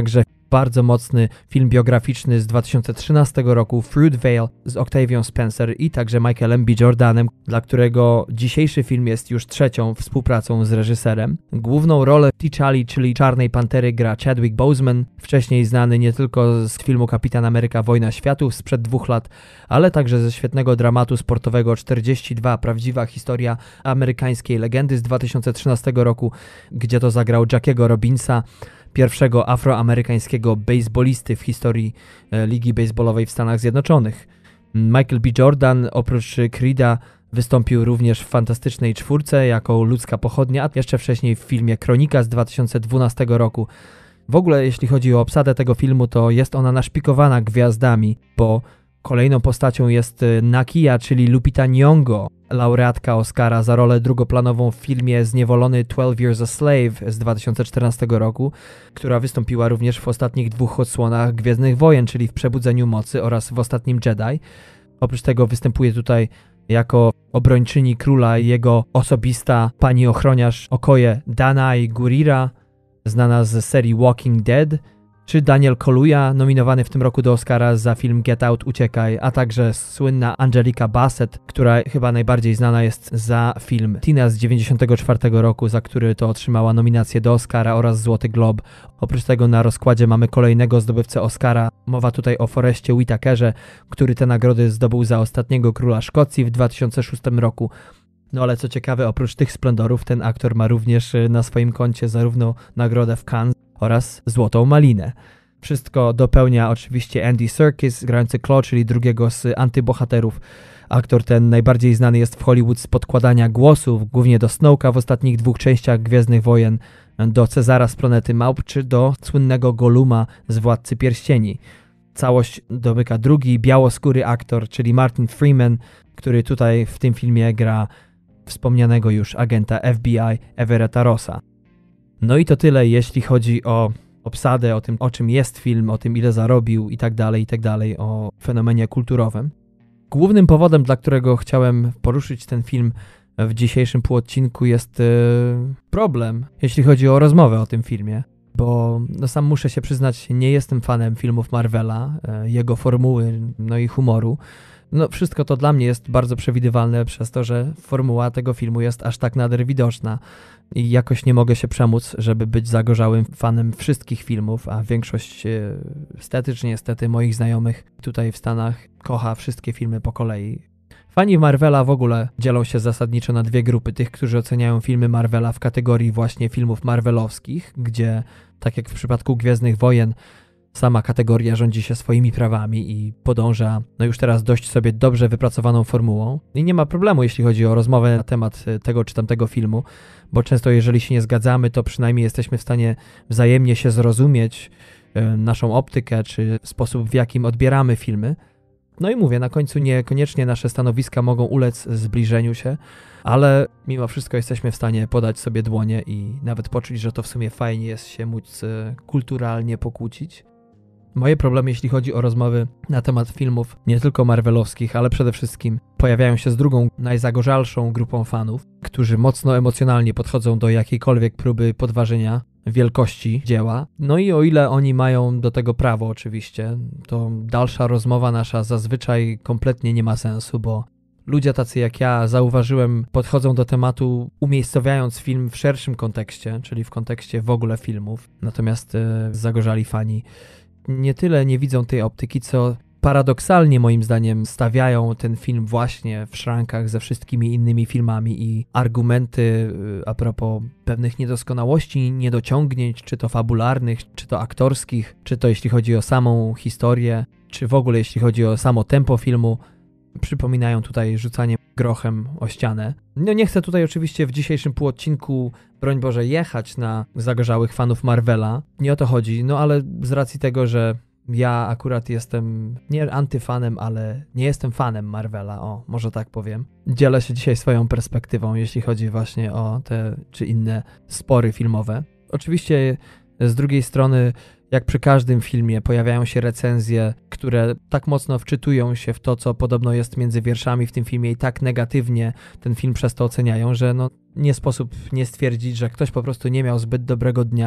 bardzo mocny film biograficzny z dwa tysiące trzynastego roku, Fruitvale z Octavią Spencer i także Michaelem B. Jordanem, dla którego dzisiejszy film jest już trzecią współpracą z reżyserem. Główną rolę T'Challi, czyli Czarnej Pantery, gra Chadwick Boseman, wcześniej znany nie tylko z filmu Kapitan Ameryka Wojna Światów sprzed dwóch lat, ale także ze świetnego dramatu sportowego czterdzieści dwa, prawdziwa historia amerykańskiej legendy z dwa tysiące trzynastego roku, gdzie to zagrał Jackiego Robinsa, pierwszego afroamerykańskiego bejsbolisty w historii e, Ligi Bejsbolowej w Stanach Zjednoczonych. Michael B. Jordan oprócz Creeda wystąpił również w Fantastycznej Czwórce jako ludzka pochodnia, a jeszcze wcześniej w filmie Kronika z dwa tysiące dwunastego roku. W ogóle jeśli chodzi o obsadę tego filmu, to jest ona naszpikowana gwiazdami, bo kolejną postacią jest Nakia, czyli Lupita Nyong'o, laureatka Oscara za rolę drugoplanową w filmie Zniewolony twelve Years a Slave z dwa tysiące czternastego roku, która wystąpiła również w ostatnich dwóch odsłonach Gwiezdnych Wojen, czyli w Przebudzeniu Mocy oraz w Ostatnim Jedi. Oprócz tego występuje tutaj jako obrończyni króla jego osobista pani ochroniarz Okoye Danai Gurira, znana z serii Walking Dead, czy Daniel Kaluuya, nominowany w tym roku do Oscara za film Get Out, Uciekaj, a także słynna Angelica Bassett, która chyba najbardziej znana jest za film Tina z dziewięćdziesiątego czwartego roku, za który to otrzymała nominację do Oscara oraz Złoty Glob. Oprócz tego na rozkładzie mamy kolejnego zdobywcę Oscara. Mowa tutaj o Forestie Whitakerze, który te nagrody zdobył za Ostatniego Króla Szkocji w dwa tysiące szóstym roku. No ale co ciekawe, oprócz tych splendorów ten aktor ma również na swoim koncie zarówno nagrodę w Cannes oraz Złotą Malinę. Wszystko dopełnia oczywiście Andy Serkis, grający Claw, czyli drugiego z antybohaterów. Aktor ten najbardziej znany jest w Hollywood z podkładania głosów, głównie do Snowka w ostatnich dwóch częściach Gwiezdnych Wojen, do Cezara z Planety Małp, czy do słynnego Goluma z Władcy Pierścieni. Całość domyka drugi białoskóry aktor, czyli Martin Freeman, który tutaj w tym filmie gra wspomnianego już agenta F B I Everetta Rossa. No i to tyle, jeśli chodzi o obsadę, o tym, o czym jest film, o tym, ile zarobił i tak dalej, i tak dalej, o fenomenie kulturowym. Głównym powodem, dla którego chciałem poruszyć ten film w dzisiejszym półodcinku jest yy, problem, jeśli chodzi o rozmowę o tym filmie, bo no, sam muszę się przyznać, nie jestem fanem filmów Marvela, yy, jego formuły, no i humoru. No wszystko to dla mnie jest bardzo przewidywalne przez to, że formuła tego filmu jest aż tak nader widoczna i jakoś nie mogę się przemóc, żeby być zagorzałym fanem wszystkich filmów, a większość stety czy niestety moich znajomych tutaj w Stanach kocha wszystkie filmy po kolei. Fani Marvela w ogóle dzielą się zasadniczo na dwie grupy. Tych, którzy oceniają filmy Marvela w kategorii właśnie filmów marvelowskich, gdzie tak jak w przypadku Gwiezdnych Wojen sama kategoria rządzi się swoimi prawami i podąża no już teraz dość sobie dobrze wypracowaną formułą. I nie ma problemu, jeśli chodzi o rozmowę na temat tego czy tamtego filmu, bo często jeżeli się nie zgadzamy, to przynajmniej jesteśmy w stanie wzajemnie się zrozumieć, naszą optykę czy sposób, w jakim odbieramy filmy. No i mówię, na końcu niekoniecznie nasze stanowiska mogą ulec zbliżeniu się, ale mimo wszystko jesteśmy w stanie podać sobie dłonie i nawet poczuć, że to w sumie fajnie jest się móc kulturalnie pokłócić. Moje problemy, jeśli chodzi o rozmowy na temat filmów, nie tylko marvelowskich, ale przede wszystkim pojawiają się z drugą, najzagorzalszą grupą fanów, którzy mocno emocjonalnie podchodzą do jakiejkolwiek próby podważenia wielkości dzieła. No i o ile oni mają do tego prawo oczywiście, to dalsza rozmowa nasza zazwyczaj kompletnie nie ma sensu, bo ludzie tacy jak ja, zauważyłem, podchodzą do tematu umiejscowiając film w szerszym kontekście, czyli w kontekście w ogóle filmów. Natomiast e, zagorzali fani nie tyle nie widzą tej optyki, co paradoksalnie moim zdaniem stawiają ten film właśnie w szrankach ze wszystkimi innymi filmami i argumenty a propos pewnych niedoskonałości, niedociągnięć, czy to fabularnych, czy to aktorskich, czy to jeśli chodzi o samą historię, czy w ogóle jeśli chodzi o samo tempo filmu, przypominają tutaj rzucanie grochem o ścianę. No nie chcę tutaj oczywiście w dzisiejszym półodcinku, broń Boże, jechać na zagorzałych fanów Marvela. Nie o to chodzi, no ale z racji tego, że ja akurat jestem nie antyfanem, ale nie jestem fanem Marvela, o, może tak powiem. Dzielę się dzisiaj swoją perspektywą, jeśli chodzi właśnie o te czy inne spory filmowe. Oczywiście z drugiej strony, jak przy każdym filmie, pojawiają się recenzje, które tak mocno wczytują się w to, co podobno jest między wierszami w tym filmie i tak negatywnie ten film przez to oceniają, że no nie sposób nie stwierdzić, że ktoś po prostu nie miał zbyt dobrego dnia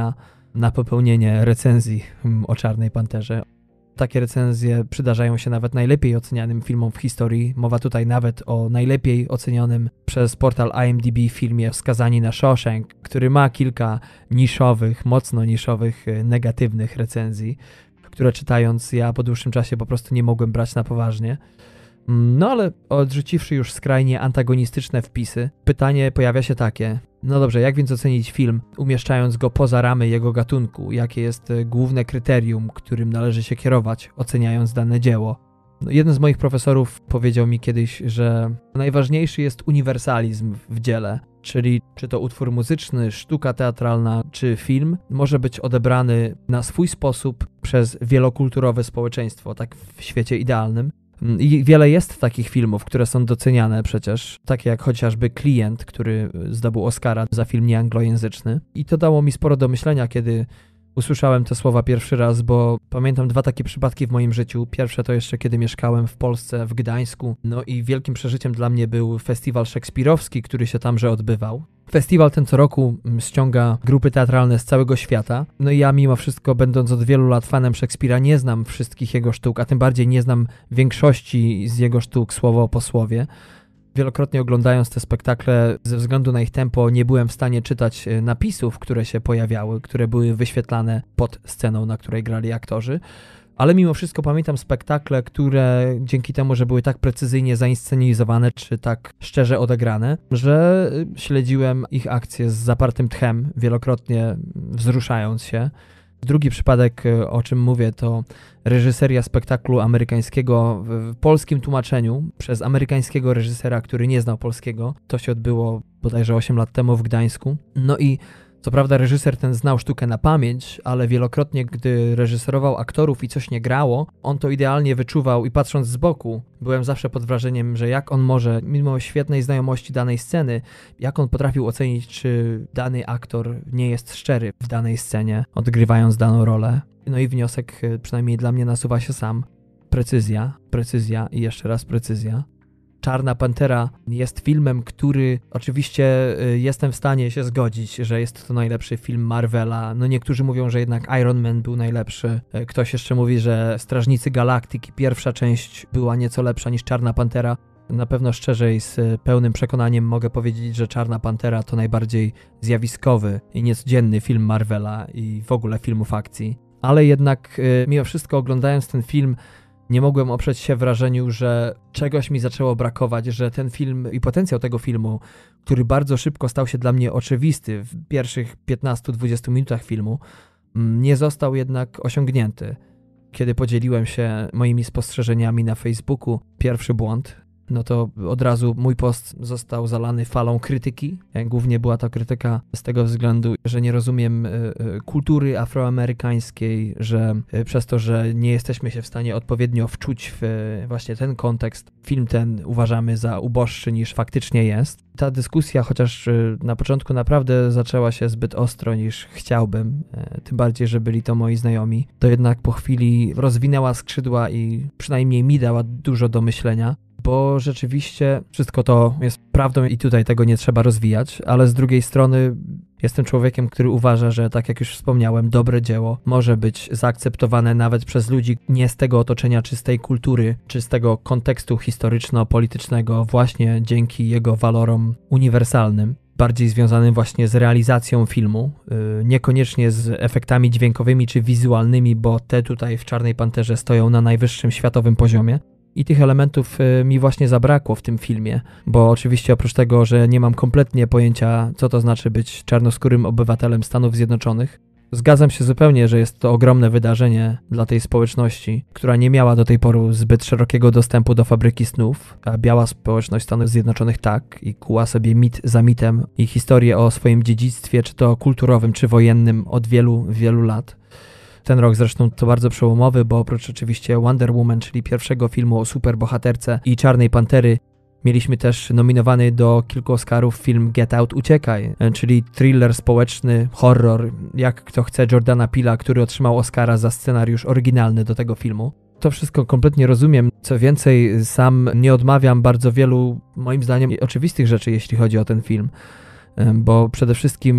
na popełnienie recenzji o Czarnej Panterze. Takie recenzje przydarzają się nawet najlepiej ocenianym filmom w historii. Mowa tutaj nawet o najlepiej ocenionym przez portal I M D B filmie Skazani na Shawshank, który ma kilka niszowych, mocno niszowych, negatywnych recenzji, które czytając ja po dłuższym czasie po prostu nie mogłem brać na poważnie. No ale odrzuciwszy już skrajnie antagonistyczne wpisy, pytanie pojawia się takie. No dobrze, jak więc ocenić film, umieszczając go poza ramy jego gatunku? Jakie jest główne kryterium, którym należy się kierować, oceniając dane dzieło? No, jeden z moich profesorów powiedział mi kiedyś, że najważniejszy jest uniwersalizm w dziele, czyli czy to utwór muzyczny, sztuka teatralna, czy film, może być odebrany na swój sposób przez wielokulturowe społeczeństwo, tak w świecie idealnym. I wiele jest takich filmów, które są doceniane przecież, takie jak chociażby Klient, który zdobył Oscara za film nieanglojęzyczny. I to dało mi sporo do myślenia, kiedy usłyszałem te słowa pierwszy raz, bo pamiętam dwa takie przypadki w moim życiu. Pierwsze to jeszcze kiedy mieszkałem w Polsce, w Gdańsku. No i wielkim przeżyciem dla mnie był festiwal szekspirowski, który się tamże odbywał. Festiwal ten co roku ściąga grupy teatralne z całego świata. No i ja mimo wszystko, będąc od wielu lat fanem Szekspira, nie znam wszystkich jego sztuk, a tym bardziej nie znam większości z jego sztuk słowo po słowie. Wielokrotnie oglądając te spektakle, ze względu na ich tempo, nie byłem w stanie czytać napisów, które się pojawiały, które były wyświetlane pod sceną, na której grali aktorzy. Ale mimo wszystko pamiętam spektakle, które dzięki temu, że były tak precyzyjnie zainscenizowane, czy tak szczerze odegrane, że śledziłem ich akcje z zapartym tchem, wielokrotnie wzruszając się. Drugi przypadek, o czym mówię, to reżyseria spektaklu amerykańskiego w polskim tłumaczeniu przez amerykańskiego reżysera, który nie znał polskiego. To się odbyło bodajże osiem lat temu w Gdańsku. No i co prawda reżyser ten znał sztukę na pamięć, ale wielokrotnie, gdy reżyserował aktorów i coś nie grało, on to idealnie wyczuwał i patrząc z boku, byłem zawsze pod wrażeniem, że jak on może, mimo świetnej znajomości danej sceny, jak on potrafił ocenić, czy dany aktor nie jest szczery w danej scenie, odgrywając daną rolę. No i wniosek, przynajmniej dla mnie, nasuwa się sam. Precyzja, precyzja i jeszcze raz precyzja. Czarna Pantera jest filmem, który oczywiście jestem w stanie się zgodzić, że jest to najlepszy film Marvela. No niektórzy mówią, że jednak Iron Man był najlepszy. Ktoś jeszcze mówi, że Strażnicy Galaktyki, pierwsza część była nieco lepsza niż Czarna Pantera. Na pewno szczerzej, z pełnym przekonaniem mogę powiedzieć, że Czarna Pantera to najbardziej zjawiskowy i niecodzienny film Marvela i w ogóle filmów akcji. Ale jednak mimo wszystko oglądając ten film, nie mogłem oprzeć się wrażeniu, że czegoś mi zaczęło brakować, że ten film i potencjał tego filmu, który bardzo szybko stał się dla mnie oczywisty w pierwszych piętnastu dwudziestu minutach filmu, nie został jednak osiągnięty. Kiedy podzieliłem się moimi spostrzeżeniami na Facebooku, pierwszy błąd, no to od razu mój post został zalany falą krytyki. Głównie była to krytyka z tego względu, że nie rozumiem kultury afroamerykańskiej, że przez to, że nie jesteśmy się w stanie odpowiednio wczuć w właśnie ten kontekst, film ten uważamy za uboższy niż faktycznie jest. Ta dyskusja, chociaż na początku naprawdę zaczęła się zbyt ostro niż chciałbym, tym bardziej, że byli to moi znajomi, to jednak po chwili rozwinęła skrzydła i przynajmniej mi dała dużo do myślenia. Bo rzeczywiście wszystko to jest prawdą i tutaj tego nie trzeba rozwijać, ale z drugiej strony jestem człowiekiem, który uważa, że tak jak już wspomniałem, dobre dzieło może być zaakceptowane nawet przez ludzi nie z tego otoczenia, czy z tej kultury, czy z tego kontekstu historyczno-politycznego właśnie dzięki jego walorom uniwersalnym, bardziej związanym właśnie z realizacją filmu, yy, niekoniecznie z efektami dźwiękowymi czy wizualnymi, bo te tutaj w Czarnej Panterze stoją na najwyższym światowym poziomie. I tych elementów mi właśnie zabrakło w tym filmie, bo oczywiście oprócz tego, że nie mam kompletnie pojęcia, co to znaczy być czarnoskórym obywatelem Stanów Zjednoczonych, zgadzam się zupełnie, że jest to ogromne wydarzenie dla tej społeczności, która nie miała do tej pory zbyt szerokiego dostępu do fabryki snów, a biała społeczność Stanów Zjednoczonych tak i kuła sobie mit za mitem i historię o swoim dziedzictwie, czy to kulturowym, czy wojennym od wielu, wielu lat. Ten rok zresztą to bardzo przełomowy, bo oprócz oczywiście Wonder Woman, czyli pierwszego filmu o superbohaterce i Czarnej Pantery, mieliśmy też nominowany do kilku Oscarów film Get Out, Uciekaj, czyli thriller społeczny, horror, jak kto chce, Jordana Peela, który otrzymał Oscara za scenariusz oryginalny do tego filmu. To wszystko kompletnie rozumiem. Co więcej, sam nie odmawiam bardzo wielu, moim zdaniem, oczywistych rzeczy, jeśli chodzi o ten film, bo przede wszystkim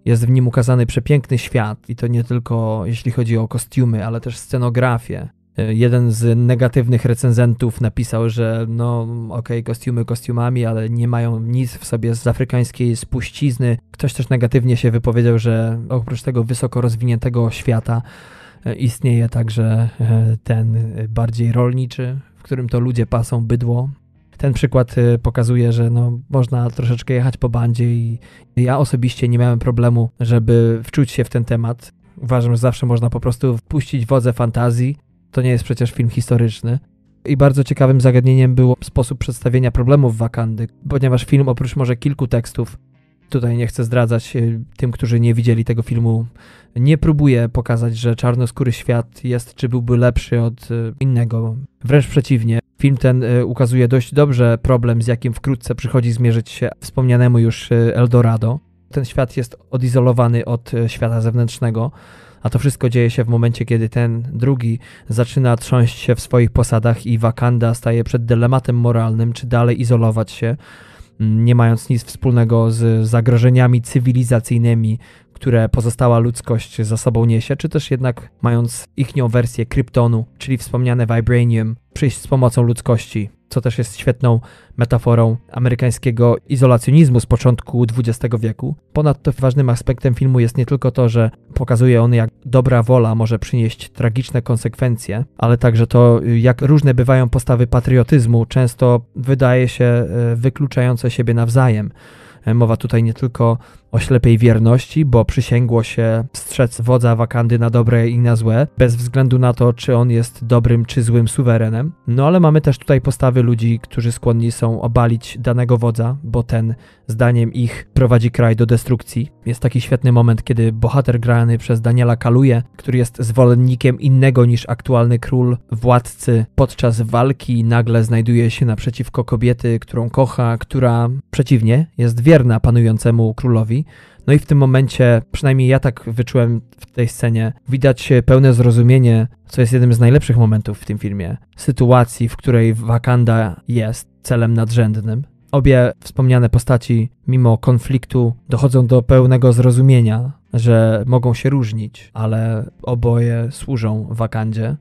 Jest w nim ukazany przepiękny świat i to nie tylko jeśli chodzi o kostiumy, ale też scenografię. Jeden z negatywnych recenzentów napisał, że no okej, okay, kostiumy kostiumami, ale nie mają nic w sobie z afrykańskiej spuścizny. Ktoś też negatywnie się wypowiedział, że oprócz tego wysoko rozwiniętego świata istnieje także ten bardziej rolniczy, w którym to ludzie pasą bydło. Ten przykład pokazuje, że no, można troszeczkę jechać po bandzie i ja osobiście nie miałem problemu, żeby wczuć się w ten temat. Uważam, że zawsze można po prostu wpuścić wodze fantazji. To nie jest przecież film historyczny. I bardzo ciekawym zagadnieniem był sposób przedstawienia problemów Wakandy, ponieważ film oprócz może kilku tekstów, tutaj nie chcę zdradzać tym, którzy nie widzieli tego filmu, nie próbuje pokazać, że czarnoskóry świat jest czy byłby lepszy od innego. Wręcz przeciwnie. Film ten ukazuje dość dobrze problem, z jakim wkrótce przychodzi zmierzyć się wspomnianemu już Eldorado. Ten świat jest odizolowany od świata zewnętrznego, a to wszystko dzieje się w momencie, kiedy ten drugi zaczyna trząść się w swoich posadach i Wakanda staje przed dylematem moralnym, czy dalej izolować się, nie mając nic wspólnego z zagrożeniami cywilizacyjnymi, które pozostała ludzkość za sobą niesie, czy też jednak mając ichnią wersję Kryptonu, czyli wspomniane Vibranium, przyjść z pomocą ludzkości, co też jest świetną metaforą amerykańskiego izolacjonizmu z początku dwudziestego wieku. Ponadto ważnym aspektem filmu jest nie tylko to, że pokazuje on, jak dobra wola może przynieść tragiczne konsekwencje, ale także to, jak różne bywają postawy patriotyzmu, często wydaje się wykluczające siebie nawzajem. Mowa tutaj nie tylko o ślepej wierności, bo przysięgło się strzec wodza Wakandy na dobre i na złe, bez względu na to, czy on jest dobrym czy złym suwerenem. No ale mamy też tutaj postawy ludzi, którzy skłonni są obalić danego wodza, bo ten, zdaniem ich, prowadzi kraj do destrukcji. Jest taki świetny moment, kiedy bohater grany przez Daniela Kaluuya, który jest zwolennikiem innego niż aktualny król, władcy, podczas walki nagle znajduje się naprzeciwko kobiety, którą kocha, która przeciwnie, jest wierna panującemu królowi. No i w tym momencie, przynajmniej ja tak wyczułem w tej scenie, widać pełne zrozumienie, co jest jednym z najlepszych momentów w tym filmie, sytuacji, w której Wakanda jest celem nadrzędnym. Obie wspomniane postaci, mimo konfliktu, dochodzą do pełnego zrozumienia, że mogą się różnić, ale oboje służą Wakandzie.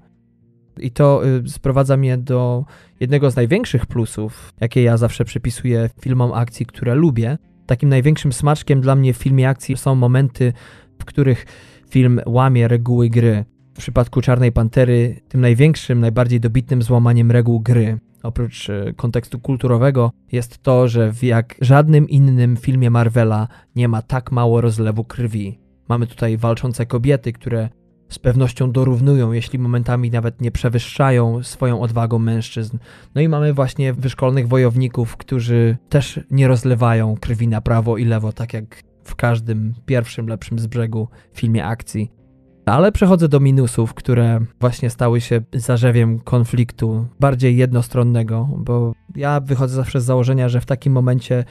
I to y, sprowadza mnie do jednego z największych plusów, jakie ja zawsze przypisuję filmom akcji, które lubię. Takim największym smaczkiem dla mnie w filmie akcji są momenty, w których film łamie reguły gry. W przypadku Czarnej Pantery tym największym, najbardziej dobitnym złamaniem reguł gry, oprócz y, kontekstu kulturowego, jest to, że w jak żadnym innym filmie Marvela nie ma tak mało rozlewu krwi. Mamy tutaj walczące kobiety, które z pewnością dorównują, jeśli momentami nawet nie przewyższają swoją odwagą mężczyzn. No i mamy właśnie wyszkolonych wojowników, którzy też nie rozlewają krwi na prawo i lewo, tak jak w każdym pierwszym, lepszym z brzegu filmie akcji. Ale przechodzę do minusów, które właśnie stały się zarzewiem konfliktu bardziej jednostronnego, bo ja wychodzę zawsze z założenia, że w takim momencie,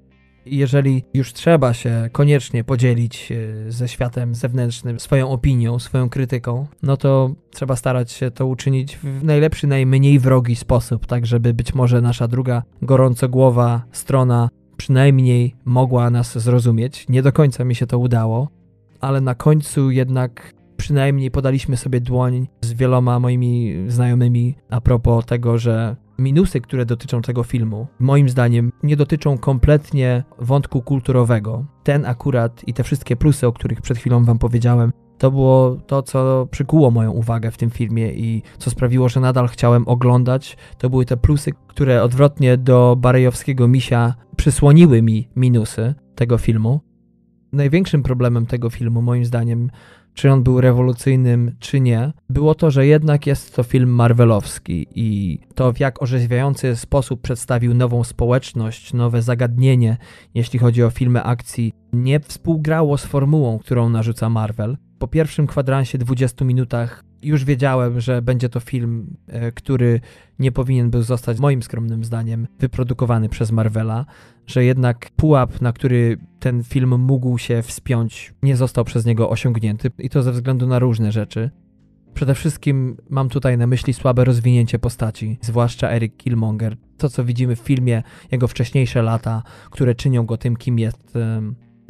jeżeli już trzeba się koniecznie podzielić ze światem zewnętrznym swoją opinią, swoją krytyką, no to trzeba starać się to uczynić w najlepszy, najmniej wrogi sposób, tak żeby być może nasza druga gorącogłowa strona przynajmniej mogła nas zrozumieć. Nie do końca mi się to udało, ale na końcu jednak przynajmniej podaliśmy sobie dłoń z wieloma moimi znajomymi a propos tego, że minusy, które dotyczą tego filmu, moim zdaniem nie dotyczą kompletnie wątku kulturowego. Ten akurat i te wszystkie plusy, o których przed chwilą wam powiedziałem, to było to, co przykuło moją uwagę w tym filmie i co sprawiło, że nadal chciałem oglądać. To były te plusy, które odwrotnie do barejowskiego misia przysłoniły mi minusy tego filmu. Największym problemem tego filmu, moim zdaniem, czy on był rewolucyjnym, czy nie, było to, że jednak jest to film marvelowski i to, w jak orzeźwiający sposób przedstawił nową społeczność, nowe zagadnienie, jeśli chodzi o filmy akcji, nie współgrało z formułą, którą narzuca Marvel. Po pierwszym kwadransie, dwudziestu minutach już wiedziałem, że będzie to film, który nie powinien był zostać, moim skromnym zdaniem, wyprodukowany przez Marvela, że jednak pułap, na który ten film mógł się wspiąć, nie został przez niego osiągnięty i to ze względu na różne rzeczy. Przede wszystkim mam tutaj na myśli słabe rozwinięcie postaci, zwłaszcza Eric Killmonger. To, co widzimy w filmie, jego wcześniejsze lata, które czynią go tym, kim jest,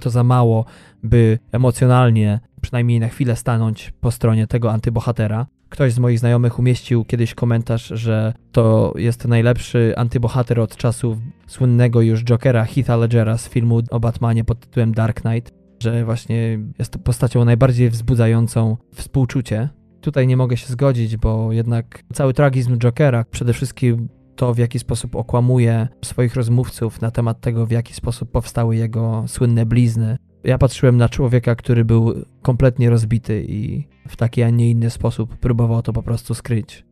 to za mało, by emocjonalnie, przynajmniej na chwilę stanąć po stronie tego antybohatera. Ktoś z moich znajomych umieścił kiedyś komentarz, że to jest najlepszy antybohater od czasów słynnego już Jokera Heatha Ledgera z filmu o Batmanie pod tytułem Dark Knight, że właśnie jest to postacią najbardziej wzbudzającą współczucie. Tutaj nie mogę się zgodzić, bo jednak cały tragizm Jokera, przede wszystkim to, w jaki sposób okłamuje swoich rozmówców na temat tego, w jaki sposób powstały jego słynne blizny. Ja patrzyłem na człowieka, który był kompletnie rozbity i w taki, a nie inny sposób próbował to po prostu skryć.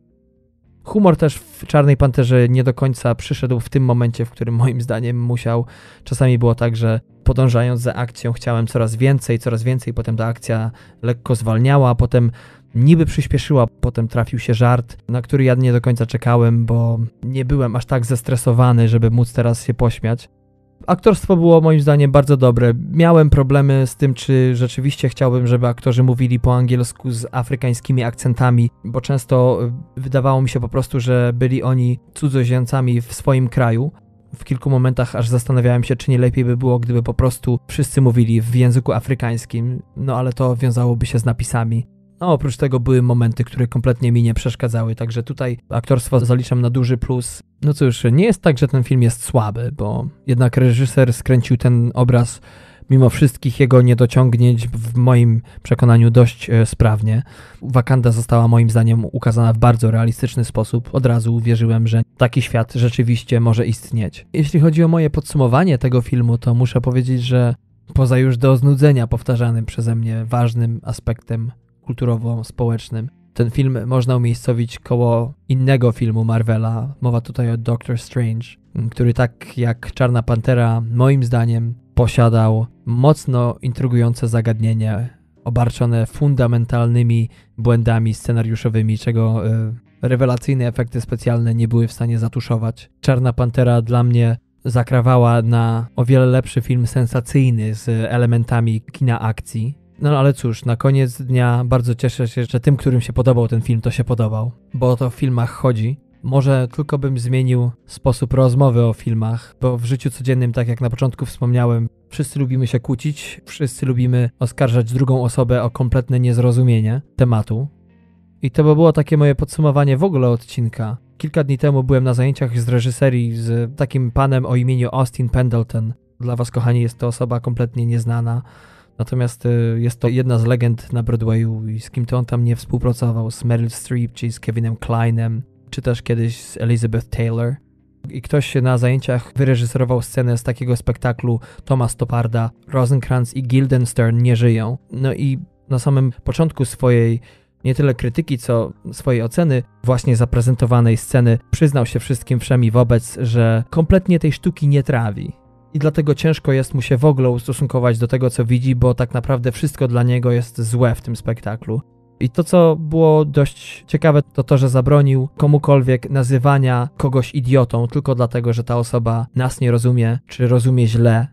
Humor też w Czarnej Panterze nie do końca przyszedł w tym momencie, w którym moim zdaniem musiał. Czasami było tak, że podążając za akcją chciałem coraz więcej, coraz więcej, potem ta akcja lekko zwalniała, a potem niby przyspieszyła, potem trafił się żart, na który ja nie do końca czekałem, bo nie byłem aż tak zestresowany, żeby móc teraz się pośmiać. Aktorstwo było moim zdaniem bardzo dobre. Miałem problemy z tym, czy rzeczywiście chciałbym, żeby aktorzy mówili po angielsku z afrykańskimi akcentami, bo często wydawało mi się po prostu, że byli oni cudzoziemcami w swoim kraju. W kilku momentach aż zastanawiałem się, czy nie lepiej by było, gdyby po prostu wszyscy mówili w języku afrykańskim, no ale to wiązałoby się z napisami. No oprócz tego były momenty, które kompletnie mi nie przeszkadzały, także tutaj aktorstwo zaliczam na duży plus. No cóż, nie jest tak, że ten film jest słaby, bo jednak reżyser skręcił ten obraz mimo wszystkich jego niedociągnięć w moim przekonaniu dość e, sprawnie. Wakanda została moim zdaniem ukazana w bardzo realistyczny sposób. Od razu uwierzyłem, że taki świat rzeczywiście może istnieć. Jeśli chodzi o moje podsumowanie tego filmu, to muszę powiedzieć, że poza już do znudzenia powtarzanym przeze mnie ważnym aspektem kulturowo-społecznym, ten film można umiejscowić koło innego filmu Marvela. Mowa tutaj o Doctor Strange, który tak jak Czarna Pantera moim zdaniem posiadał mocno intrygujące zagadnienie, obarczone fundamentalnymi błędami scenariuszowymi, czego y, rewelacyjne efekty specjalne nie były w stanie zatuszować. Czarna Pantera dla mnie zakrawała na o wiele lepszy film sensacyjny z elementami kina akcji. No ale cóż, na koniec dnia bardzo cieszę się, że tym, którym się podobał ten film, to się podobał, bo o to w filmach chodzi. Może tylko bym zmienił sposób rozmowy o filmach, bo w życiu codziennym, tak jak na początku wspomniałem, wszyscy lubimy się kłócić, wszyscy lubimy oskarżać drugą osobę o kompletne niezrozumienie tematu. I to by było takie moje podsumowanie w ogóle odcinka. Kilka dni temu byłem na zajęciach z reżyserii z takim panem o imieniu Austin Pendleton. Dla was, kochani, jest to osoba kompletnie nieznana. Natomiast y, jest to jedna z legend na Broadwayu i z kim to on tam nie współpracował, z Meryl Streep, czy z Kevinem Klinem, czy też kiedyś z Elizabeth Taylor. I ktoś się na zajęciach wyreżyserował scenę z takiego spektaklu Toma Stopparda, Rosencrantz i Guildenstern nie żyją. No i na samym początku swojej nie tyle krytyki, co swojej oceny właśnie zaprezentowanej sceny przyznał się wszystkim wszem i wobec, że kompletnie tej sztuki nie trawi. I dlatego ciężko jest mu się w ogóle ustosunkować do tego, co widzi, bo tak naprawdę wszystko dla niego jest złe w tym spektaklu. I to, co było dość ciekawe, to to, że zabronił komukolwiek nazywania kogoś idiotą tylko dlatego, że ta osoba nas nie rozumie, czy rozumie źle.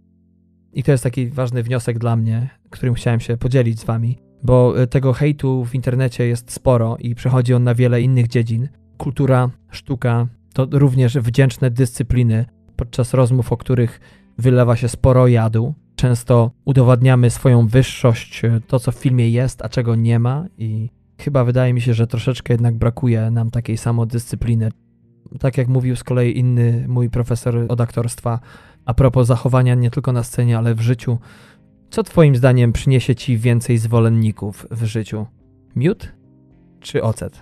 I to jest taki ważny wniosek dla mnie, którym chciałem się podzielić z wami, bo tego hejtu w internecie jest sporo i przechodzi on na wiele innych dziedzin. Kultura, sztuka to również wdzięczne dyscypliny, podczas rozmów, o których wylewa się sporo jadu. Często udowadniamy swoją wyższość, to co w filmie jest, a czego nie ma i chyba wydaje mi się, że troszeczkę jednak brakuje nam takiej samodyscypliny. Tak jak mówił z kolei inny mój profesor od aktorstwa, a propos zachowania nie tylko na scenie, ale w życiu. Co twoim zdaniem przyniesie ci więcej zwolenników w życiu? Miód czy ocet?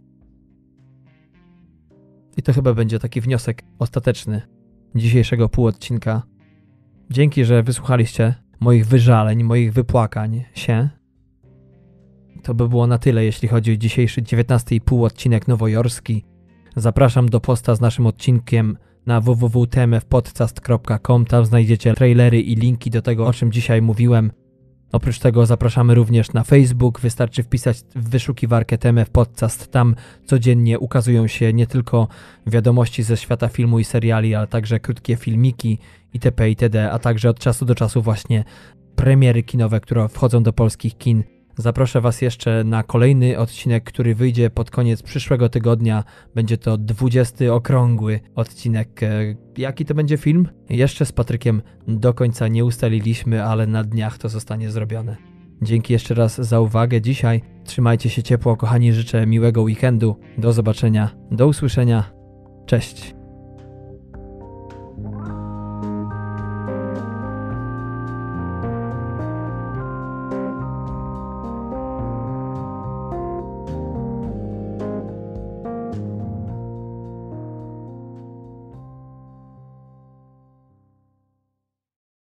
I to chyba będzie taki wniosek ostateczny dzisiejszego półodcinka. Dzięki, że wysłuchaliście moich wyżaleń, moich wypłakań się. To by było na tyle, jeśli chodzi o dzisiejszy dziewiętnasty i pół odcinek nowojorski. Zapraszam do posta z naszym odcinkiem na w w w kropka t m f podcast kropka com. Tam znajdziecie trailery i linki do tego, o czym dzisiaj mówiłem. Oprócz tego zapraszamy również na Facebook. Wystarczy wpisać w wyszukiwarkę T M F Podcast. Tam codziennie ukazują się nie tylko wiadomości ze świata filmu i seriali, ale także krótkie filmiki itp. itd., a także od czasu do czasu właśnie premiery kinowe, które wchodzą do polskich kin. Zaproszę Was jeszcze na kolejny odcinek, który wyjdzie pod koniec przyszłego tygodnia. Będzie to dwudziesty okrągły odcinek. Jaki to będzie film? Jeszcze z Patrykiem do końca nie ustaliliśmy, ale na dniach to zostanie zrobione. Dzięki jeszcze raz za uwagę dzisiaj. Trzymajcie się ciepło, kochani, życzę miłego weekendu. Do zobaczenia, do usłyszenia. Cześć.